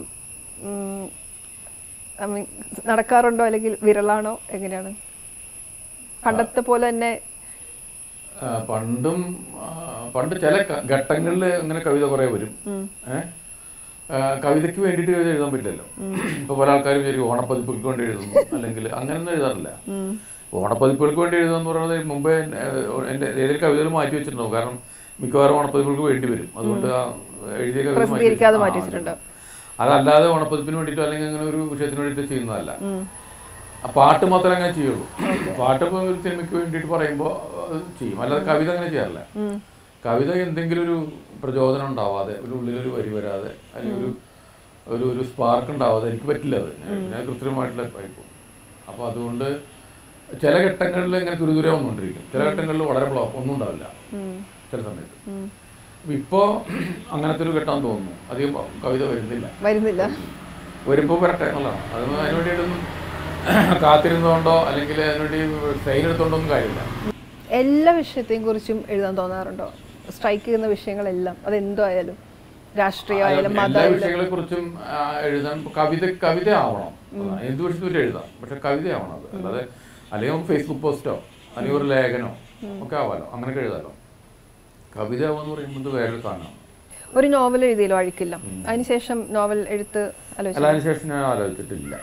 S1: നടക്കാറുണ്ടോ അല്ലെങ്കിൽ വിരളാണോ എങ്ങനെയാണ്? പണ്ടത്തെ പോലെ തന്നെ
S2: പണ്ടും പണ്ട് ചില ഘട്ടങ്ങളിൽ അങ്ങനെ കവിത കുറെ വരും. ഏഹ് കവിതയ്ക്ക് വേണ്ടിയിട്ട് കവിത എഴുതാൻ പറ്റില്ലല്ലോ. ഇപ്പൊ പല ആൾക്കാരും ശരി ഓണപ്പതിപ്പുകൾക്ക് വേണ്ടി എഴുതുന്നു, അല്ലെങ്കിൽ അങ്ങനെയൊന്നും എഴുതാറില്ല. ഓണപ്പതിപ്പുകൾക്ക് വേണ്ടി എഴുതുക എന്ന് പറയുന്നത് മുമ്പേ എൻ്റെ ഏതൊരു കവിതകൾ മാറ്റി വെച്ചിട്ടുണ്ടാവും. കാരണം മിക്കവാറും ഓണപ്പതിപ്പുകൾക്ക് വേണ്ടി വരും. അതുകൊണ്ട് എഴുതിയ കവിത മാറ്റി വെച്ചിട്ടുണ്ട്. അതല്ലാതെ ഓണപ്പതിപ്പിന് വേണ്ടിയിട്ടോ അല്ലെങ്കിൽ അങ്ങനെ ഒരു വിഷയത്തിന് വേണ്ടിയിട്ട് ചെയ്യുന്നതല്ല. ആ പാട്ട് മാത്രമേ അങ്ങനെ ചെയ്യുള്ളൂ. പാട്ട് ഇപ്പോൾ ഒരു സിനിമയ്ക്ക് വേണ്ടിയിട്ട് പറയുമ്പോൾ അത് ചെയ്യും. അല്ലാതെ കവിത അങ്ങനെ ചെയ്യാറില്ല. കവിത എന്തെങ്കിലും ഒരു പ്രചോദനം ഉണ്ടാവാതെ, ഒരു ഉള്ളിലൊരു വരി വരാതെ, അല്ലെങ്കിൽ ഒരു ഒരു ഒരു സ്പാർക്ക് ഉണ്ടാവാതെ എനിക്ക് പറ്റില്ല. അത് ഞാൻ കൃത്രിമമായിട്ടുള്ള ആയിപ്പോകും. അപ്പോൾ അതുകൊണ്ട് ചില ഘട്ടങ്ങളിൽ ഇങ്ങനെ തുരുതുരെ വന്നുകൊണ്ടിരിക്കും. ചില ഘട്ടങ്ങളിൽ വളരെ ബ്ലോക്ക് ഒന്നും ഉണ്ടാവില്ല ചില സമയത്ത്. അപ്പം ഇപ്പോൾ അങ്ങനത്തെ ഒരു ഘട്ടം തോന്നുന്നു. അധികം കവിത വരുന്നില്ല വരുന്നില്ല വരുമ്പോൾ വരട്ടെ എന്നുള്ളതാണ്. അത് അതിന് വേണ്ടിയിട്ടൊന്നും കാത്തിരുന്നുകൊണ്ടോ അല്ലെങ്കിൽ അതിനുവേണ്ടി ട്രെയിൻ എടുത്തുകൊണ്ടോ ഒന്നും കാര്യമില്ല.
S1: എല്ലാ വിഷയത്തെയും കുറിച്ചും എഴുതാൻ തോന്നാറുണ്ടോ? സ്ട്രൈക്ക് ചെയ്യുന്ന വിഷയങ്ങളെല്ലാം, അതെന്തോ ആയാലും, രാഷ്ട്രീയമായാലും
S2: എല്ലാ വിഷയങ്ങളെ കുറിച്ചും എഴുതാൻ കവിത കവിത ആവണം. എന്ത് വിഷയത്തിൽ എഴുതാം, പക്ഷെ കവിത ആവണം. അത് അല്ലാതെ അല്ലെങ്കിൽ നമുക്ക് ഫേസ്ബുക്ക് പോസ്റ്റോ അല്ലെങ്കിൽ ഒരു ലേഖനോ ഒക്കെ ആവാലോ, അങ്ങനെയൊക്കെ എഴുതാലോ. കവിത ആവാന്ന് പറയുന്നത് വേറൊരു സാധനമാണ്.
S1: ഒരു നോവൽ എഴുതിയല്ലോ അഴിക്കില്ല, അതിനുശേഷം നോവൽ എഴുത്ത്
S2: അല്ല, അതിനുശേഷം ഞാൻ ആലോചിച്ചിട്ടില്ല.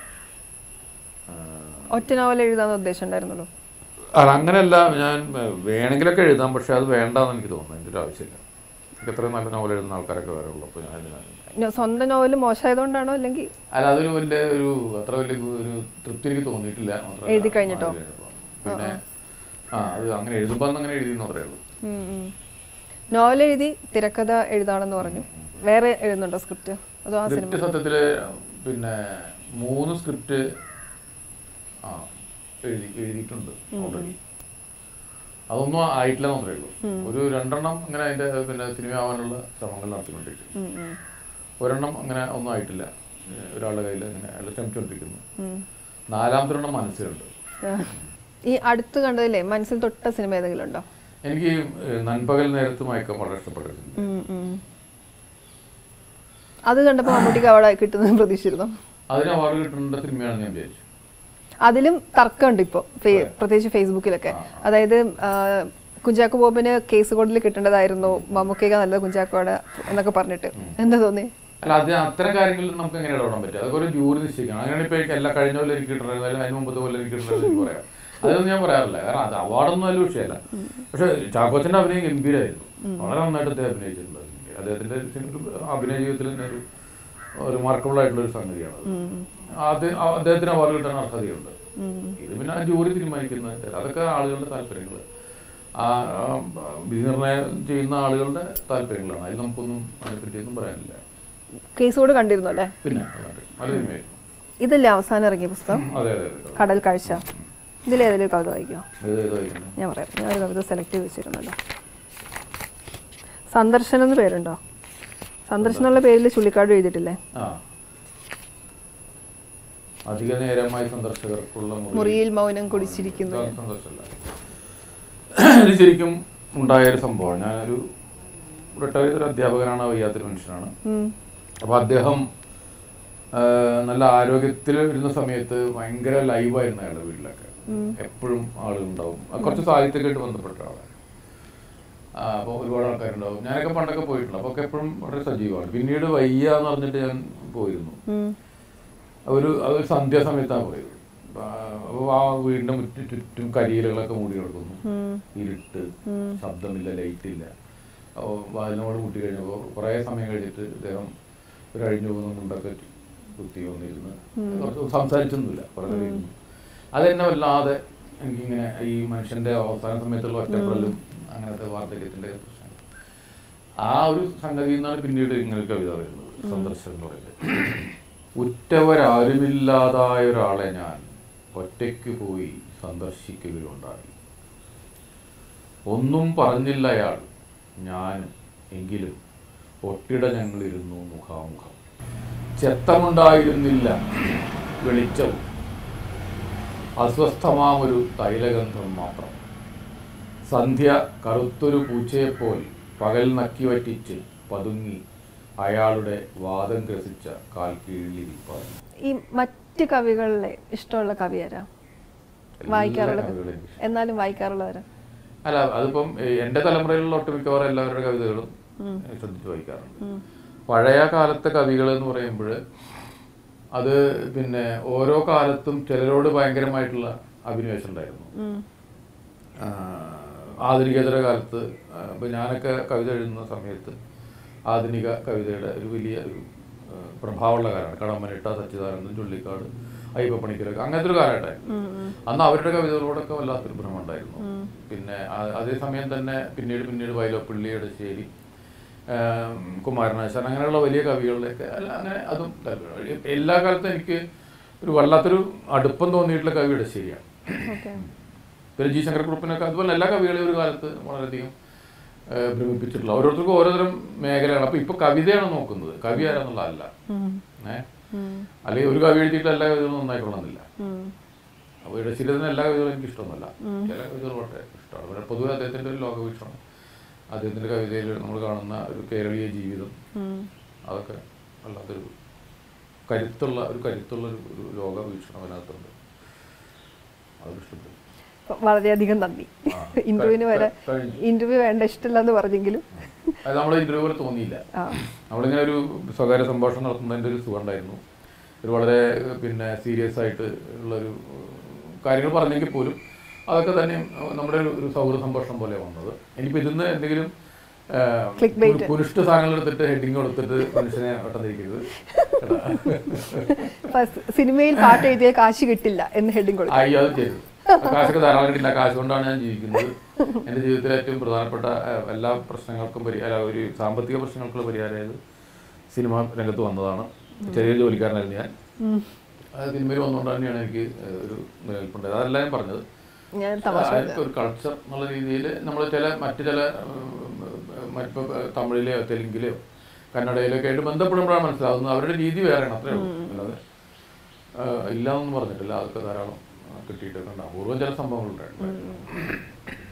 S1: ഒറ്റ നോവൽ എഴുതാൻ ഉദ്ദേശം ഉണ്ടായിരുന്നല്ലോ?
S2: അത് അങ്ങനെയല്ല, ഞാൻ വേണമെങ്കിലൊക്കെ എഴുതാം, പക്ഷെ അത് വേണ്ടെന്ന് എനിക്ക് തോന്നുന്നു. എൻ്റെ ഒരു ആവശ്യമില്ല. എനിക്ക് എത്രയും നല്ല നോവൽ എഴുതുന്ന ആൾക്കാരൊക്കെ വേറെ ഉള്ളൂ. അപ്പോൾ ഞാൻ
S1: സ്വന്തം നോവൽ മോശമായതുകൊണ്ടാണോ അല്ലെങ്കിൽ
S2: അല്ല, അതൊരു വലിയ ഒരു അത്ര വലിയ ഒരു തൃപ്തി എനിക്ക് തോന്നിയിട്ടില്ല.
S1: എഴുതി കഴിഞ്ഞിട്ടോ?
S2: പിന്നെ ആ അത് അങ്ങനെ എഴുതുമ്പോൾ അങ്ങനെ എഴുതിയെന്ന് പറയേ ഉള്ളൂ.
S1: നോവൽ എഴുതി തിരക്കഥ എഴുതാണെന്ന് പറഞ്ഞു. വേറെ എഴുതുന്നുണ്ടോ സ്ക്രിപ്റ്റ്? അതോ ആ സിനിമ?
S2: സത്യത്തിൽ പിന്നെ മൂന്ന് സ്ക്രിപ്റ്റ് ആ എഴുതി എഴുതിയിട്ടുണ്ട് ഓൾറെഡി. അതൊന്നും ആയിട്ടില്ല മാത്രമേ ഉള്ളൂ. ഒരു രണ്ടെണ്ണം അങ്ങനെ അതിന്റെ പിന്നെ സിനിമ ആവാനുള്ള ശ്രമങ്ങൾ നടത്തിക്കൊണ്ടിരിക്കുന്നു. ഒരെണ്ണം അങ്ങനെ ഒന്നും ആയിട്ടില്ല. ഒരാളുടെ കയ്യിൽ അങ്ങനെ അയാൾ ശ്രമിച്ചുകൊണ്ടിരിക്കുന്നു. നാലാമത്തെ മനസ്സിലുണ്ട്.
S1: ഈ അടുത്ത് കണ്ടതില്ലേ മനസ്സിൽ തൊട്ട സിനിമ ഏതെങ്കിലും ഉണ്ടോ?
S2: എനിക്ക് നൻപകൽ നേരത്ത് മയക്കം വളരെ ഇഷ്ടപ്പെട്ടിട്ടുണ്ട്.
S1: അത് കണ്ടപ്പോൾ മമ്മൂട്ടിക്ക് അവാർഡ് കിട്ടുന്നത് പ്രതീക്ഷിച്ചിരുന്നു?
S2: അതിന് അവാർഡ് കിട്ടുന്ന സിനിമയാണെന്ന് ഞാൻ വിചാരിച്ചു.
S1: അതിലും തർക്കമുണ്ട് ഇപ്പോൾ, പ്രത്യേകിച്ച് ഫേസ്ബുക്കിലൊക്കെ. അതായത് കുഞ്ചാക്കോ ബോബന് കേസ് കോടതിയിൽ കിട്ടേണ്ടതായിരുന്നു, മമ്മൂക്കയ്ക്ക് നല്ലത് കുഞ്ചാക്കോട് എന്നൊക്കെ പറഞ്ഞിട്ട്. എന്താ തോന്നി?
S2: അല്ല, അത് അത്തരം കാര്യങ്ങളിൽ നമുക്ക് എങ്ങനെ ഇടപെടാൻ പറ്റും? അതൊക്കെ ഒരു ജൂറി നിശ്ചയിക്കണം. അങ്ങനെ ഇപ്പോൾ എല്ലാ കഴിഞ്ഞ പോലെ എനിക്ക് കിട്ടണത് അതിന് മുമ്പത്തെ പോലെ എനിക്ക് കിട്ടണത് എനിക്ക് പറയാം. അതൊന്നും ഞാൻ പറയാറില്ല, കാരണം അത് അവാർഡൊന്നും അതിൽ വിഷയമല്ല. പക്ഷെ ചാക്കോച്ചൻ്റെ അഭിനയം ഗംഭീരമായിരുന്നു, വളരെ നന്നായിട്ട് അദ്ദേഹം അഭിനയിച്ചിട്ടുണ്ട്. അദ്ദേഹത്തിൻ്റെ അഭിനയ ജീവിതത്തിൽ തന്നെ ഒരു റിമാർക്കബിൾ ആയിട്ടുള്ള ഒരു സംഗതിയാണ് അത്. അദ്ദേഹത്തിന് അവാർഡ് കിട്ടാൻ അർഹതയുണ്ട്. ഇത് പിന്നെ ആ ജൂറി തീരുമാനിക്കുന്നത്, അതൊക്കെ ആളുകളുടെ താല്പര്യങ്ങൾ, ആ വിധി നിർണ്ണയം ചെയ്യുന്ന ആളുകളുടെ താല്പര്യങ്ങളാണ്. അതിൽ നമുക്കൊന്നും അതിനെപ്പറ്റിയൊന്നും പറയാനില്ല.
S1: കേസോട് കണ്ടിരുന്നു അല്ലേ?
S2: പിന്നെ നല്ല സിനിമയായിരുന്നു.
S1: ഇതല്ലേ അവസാനം ഇറങ്ങിയ പുസ്തകം?
S2: അതെ അതെ,
S1: കടൽ കാഴ്ച. ഇതിലേതൊരു കവിത വായിക്കോ? ഞാൻ പറയാം, ഞാൻ ഒരു കവിത സെലക്ട് ചെയ്ത് വെച്ചിരുന്നല്ലോ. സന്ദർശനം എന്ന് പേരുണ്ടോ? സന്ദർശനം എന്നുള്ള പേരിൽ ചുള്ളിക്കാട് എഴുതിയിട്ടില്ലേ?
S2: അധിക നേരമായി സന്ദർശകർക്കുള്ള
S1: മുറിയിൽ മൗനം കുടിച്ചിരിക്കുന്നു.
S2: ഇത് ശരിക്കും ഉണ്ടായൊരു സംഭവമാണ്. ഞാനൊരു റിട്ടയർഡ് അധ്യാപകനാണ്, വയ്യാത്തൊരു മനുഷ്യനാണ്. അപ്പോൾ അദ്ദേഹം നല്ല ആരോഗ്യത്തിൽ ഇരുന്ന സമയത്ത് ഭയങ്കര ലൈവായിരുന്നു അയാളുടെ വീട്ടിലൊക്കെ. എപ്പോഴും ആളുകളുണ്ടാവും. കുറച്ച് സാഹിത്യമായിട്ട് ബന്ധപ്പെട്ട ആളാണ്. അപ്പോൾ ഒരുപാട് ആൾക്കാരുണ്ടാവും. ഞാനൊക്കെ പണ്ടൊക്കെ പോയിട്ടുണ്ട്. അപ്പോൾ ഒക്കെ എപ്പോഴും വളരെ സജീവമാണ്. പിന്നീട് വയ്യ എന്ന് പറഞ്ഞിട്ട് ഞാൻ പോയിരുന്നു. ഒരു അതൊരു സന്ധ്യാസമയത്താണ് പോയത്. അപ്പോൾ ആ വീടിൻ്റെ മുറ്റു ചുറ്റും കരിയിലകളൊക്കെ മൂടി കിടക്കുന്നു, ഇരുട്ട്, ശബ്ദമില്ല, ലൈറ്റില്ല. അപ്പോൾ വാതിലിനോട് കൂട്ടി കഴിഞ്ഞപ്പോൾ കുറേ സമയം കഴിഞ്ഞിട്ട് ഇദ്ദേഹം ഒരു അഴിഞ്ഞു പോകുന്ന മുണ്ടൊക്കെ കുത്തി വന്നിരുന്ന് കുറച്ച് സംസാരിച്ചൊന്നുമില്ല, കുറേ ഇരുന്നു. അതെന്നെ വല്ലാതെ എനിക്കിങ്ങനെ ഈ മനുഷ്യൻ്റെ അവസാന സമയത്തുള്ള ഒറ്റപ്പെടലും അങ്ങനത്തെ വാർദ്ധക്യത്തിൻ്റെ പ്രശ്നം, ആ ഒരു സംഗതിയിൽ നിന്നാണ് പിന്നീട് ഇങ്ങനെ കവിത വരുന്നത്. സന്ദർശനം എന്ന് പറയുന്നത്, ഉറ്റവരാരുമില്ലാതായ ഒരാളെ ഞാൻ ഒറ്റയ്ക്ക് പോയി സന്ദർശിക്കുകയുണ്ടായി. ഒന്നും പറഞ്ഞില്ല അയാൾ, ഞാനും. എങ്കിലും ഒട്ടിട ഞങ്ങളിരുന്നു മുഖാമുഖം. ചെത്തമുണ്ടായിരുന്നില്ല വെളിച്ചവും, അസ്വസ്ഥമാമൊരു തൈലഗന്ധം മാത്രം. സന്ധ്യ കറുത്തൊരു പൂച്ചയെപ്പോൾ പകൽ നക്കി വറ്റിച്ച് പതുങ്ങി അയാളുടെ വാദം ഗ്രസിച്ച കാൽ കീഴിലിരിപ്പാണ്.
S1: ഈ മറ്റ് കവികളിലെ ഇഷ്ടമുള്ള കവി ആരാ? വായിക്കാറുള്ള, എന്നാലും വായിക്കാറുള്ളവരാ?
S2: അല്ല, അതിപ്പം എൻ്റെ തലമുറയിലുള്ള ഒട്ടുമിക്കവാറും എല്ലാവരുടെ കവിതകളും ശ്രദ്ധിച്ച് വായിക്കാറുണ്ട്. പഴയ കാലത്തെ കവികൾ എന്ന് പറയുമ്പോൾ അത് പിന്നെ ഓരോ കാലത്തും ചിലരോട് ഭയങ്കരമായിട്ടുള്ള അഭിനിവേശം ഉണ്ടായിരുന്നു. ആധുനികതര കാലത്ത് ഇപ്പം ഞാനൊക്കെ കവിത എഴുതുന്ന സമയത്ത് ആധുനിക കവിതയുടെ ഒരു വലിയ ഒരു പ്രഭാവമുള്ള കാലമാണ്. കടമ്മനിട്ട, സച്ചിദാനന്ദൻ, ചുള്ളിക്കാട്, അയ്യപ്പപ്പണിക്കരൊക്കെ അങ്ങനത്തെ ഒരു കാലഘട്ടമായിരുന്നു. അന്ന് അവരുടെ കവിതകളോടൊക്കെ വല്ലാത്തൊരു ഭ്രമം ഉണ്ടായിരുന്നു. പിന്നെ അതേസമയം തന്നെ പിന്നീട് പിന്നീട് വൈലോപ്പിള്ളി, എടശ്ശേരി, കുമാരനാശാൻ, അങ്ങനെയുള്ള വലിയ കവികളിലൊക്കെ അങ്ങനെ അതും എല്ലാ കാലത്തും എനിക്ക് ഒരു വല്ലാത്തൊരു അടുപ്പം തോന്നിയിട്ടുള്ള കവി എടശ്ശേരിയാണ്. പിന്നെ ജി ശങ്കർ കുറുപ്പിനൊക്കെ അതുപോലെ എല്ലാ കവികളെയും ഒരു കാലത്ത് വളരെയധികം ഭ്രമിപ്പിച്ചിട്ടുള്ള, ഓരോരുത്തർക്കും ഓരോതരം മേഖലയാണ്. അപ്പോൾ ഇപ്പോൾ കവിതയാണ് നോക്കുന്നത്, കവി ആരാന്നുള്ളതല്ല. ഏഹ് അല്ലെങ്കിൽ ഒരു കവി എഴുതിയിട്ട് എല്ലാ കവിതകളും നന്നായിക്കൊള്ളുന്നില്ല. അപ്പോൾ എടശ്ശേരി തന്നെ എല്ലാ കവിതകളും എനിക്ക് ഇഷ്ടമൊന്നുമല്ല, ചില കവിതകൾ വളരെ ഇഷ്ടമാണ്. പക്ഷേ പൊതുവെ അദ്ദേഹത്തിൻ്റെ ഒരു ലോകവീക്ഷണം, അദ്ദേഹത്തിൻ്റെ കവിതയിൽ നമ്മൾ കാണുന്ന ഒരു കേരളീയ ജീവിതം, അതൊക്കെ വല്ലാത്തൊരു കരുത്തുള്ള ഒരു കരുത്തുള്ള ഒരു ലോകവീക്ഷണം അതിനകത്തുണ്ട്. അതൊക്കെ ഇഷ്ടപ്പെട്ടു.
S1: വളരെയധികം നന്ദി. ഇന്റർവ്യൂവിന് വരെ ഇന്റർവ്യൂ വേണ്ട ഇഷ്ടമില്ല എന്ന് പറഞ്ഞെങ്കിലും
S2: അത് നമ്മൾ ഇന്റർവ്യൂ പോലെ തോന്നിയില്ല. നമ്മളിങ്ങനെ ഒരു സ്വകാര്യ സംഭാഷണം നടത്തുന്നതിൻ്റെ ഒരു സുഖം ഉണ്ടായിരുന്നു. ഒരു വളരെ പിന്നെ സീരിയസ് ആയിട്ട് ഉള്ളൊരു കാര്യങ്ങൾ പറഞ്ഞെങ്കിൽ പോലും അതൊക്കെ തന്നെ നമ്മുടെ ഒരു സൗഹൃദ സംഭാഷണം പോലെ വന്നത്. ഇനിയിപ്പോൾ ഇതിന്ന് എന്തെങ്കിലും പുരുഷ സാധനങ്ങൾ എടുത്തിട്ട് ഹെഡിങ് കൊടുത്തിട്ട് മനുഷ്യനെ ഒട്ടന്നിരിക്കരുത്.
S1: സിനിമയിൽ പാട്ട് എഴുതിയ കാശ് കിട്ടില്ല എന്ന് ഹെഡിങ് കൊടുക്കും.
S2: അയ്യോ, അത് ചെയ്തു. കാശൊക്കെ ധാരാളം കിട്ടില്ല. കാശ് കൊണ്ടാണ് ഞാൻ ജീവിക്കുന്നത്. എൻ്റെ ജീവിതത്തിലെ ഏറ്റവും പ്രധാനപ്പെട്ട എല്ലാ പ്രശ്നങ്ങൾക്കും പരിഹാരം, ഒരു സാമ്പത്തിക പ്രശ്നങ്ങൾക്കുള്ള പരിഹാരമായത് സിനിമ രംഗത്ത് വന്നതാണ്. ചെറിയ ജോലിക്കാരനായിരുന്നു ഞാൻ. സിനിമയിൽ വന്നുകൊണ്ട് തന്നെയാണ് എനിക്ക് ഒരു നിലനിൽപ്പുണ്ടായത്. അതല്ല ഞാൻ പറഞ്ഞത്. ഒരു കൾച്ചർ എന്നുള്ള രീതിയിൽ നമ്മൾ ചില മറ്റു ചില മറ്റിപ്പോൾ തമിഴിലെയോ തെലുങ്കിലെയോ കന്നഡയിലൊക്കെ ആയിട്ട് ബന്ധപ്പെടുമ്പോഴാണ് മനസ്സിലാവുന്നത് അവരുടെ രീതി വേറെയാണ്. അത്രേ ഉള്ളൂ. അല്ലാതെ ഇല്ല എന്നൊന്നും പറഞ്ഞിട്ടില്ല, അതൊക്കെ ധാരാളം കിട്ടിയിട്ടൊക്കെ ഉണ്ട്. അപൂർവം ചില സംഭവങ്ങളുണ്ടായിരുന്നു.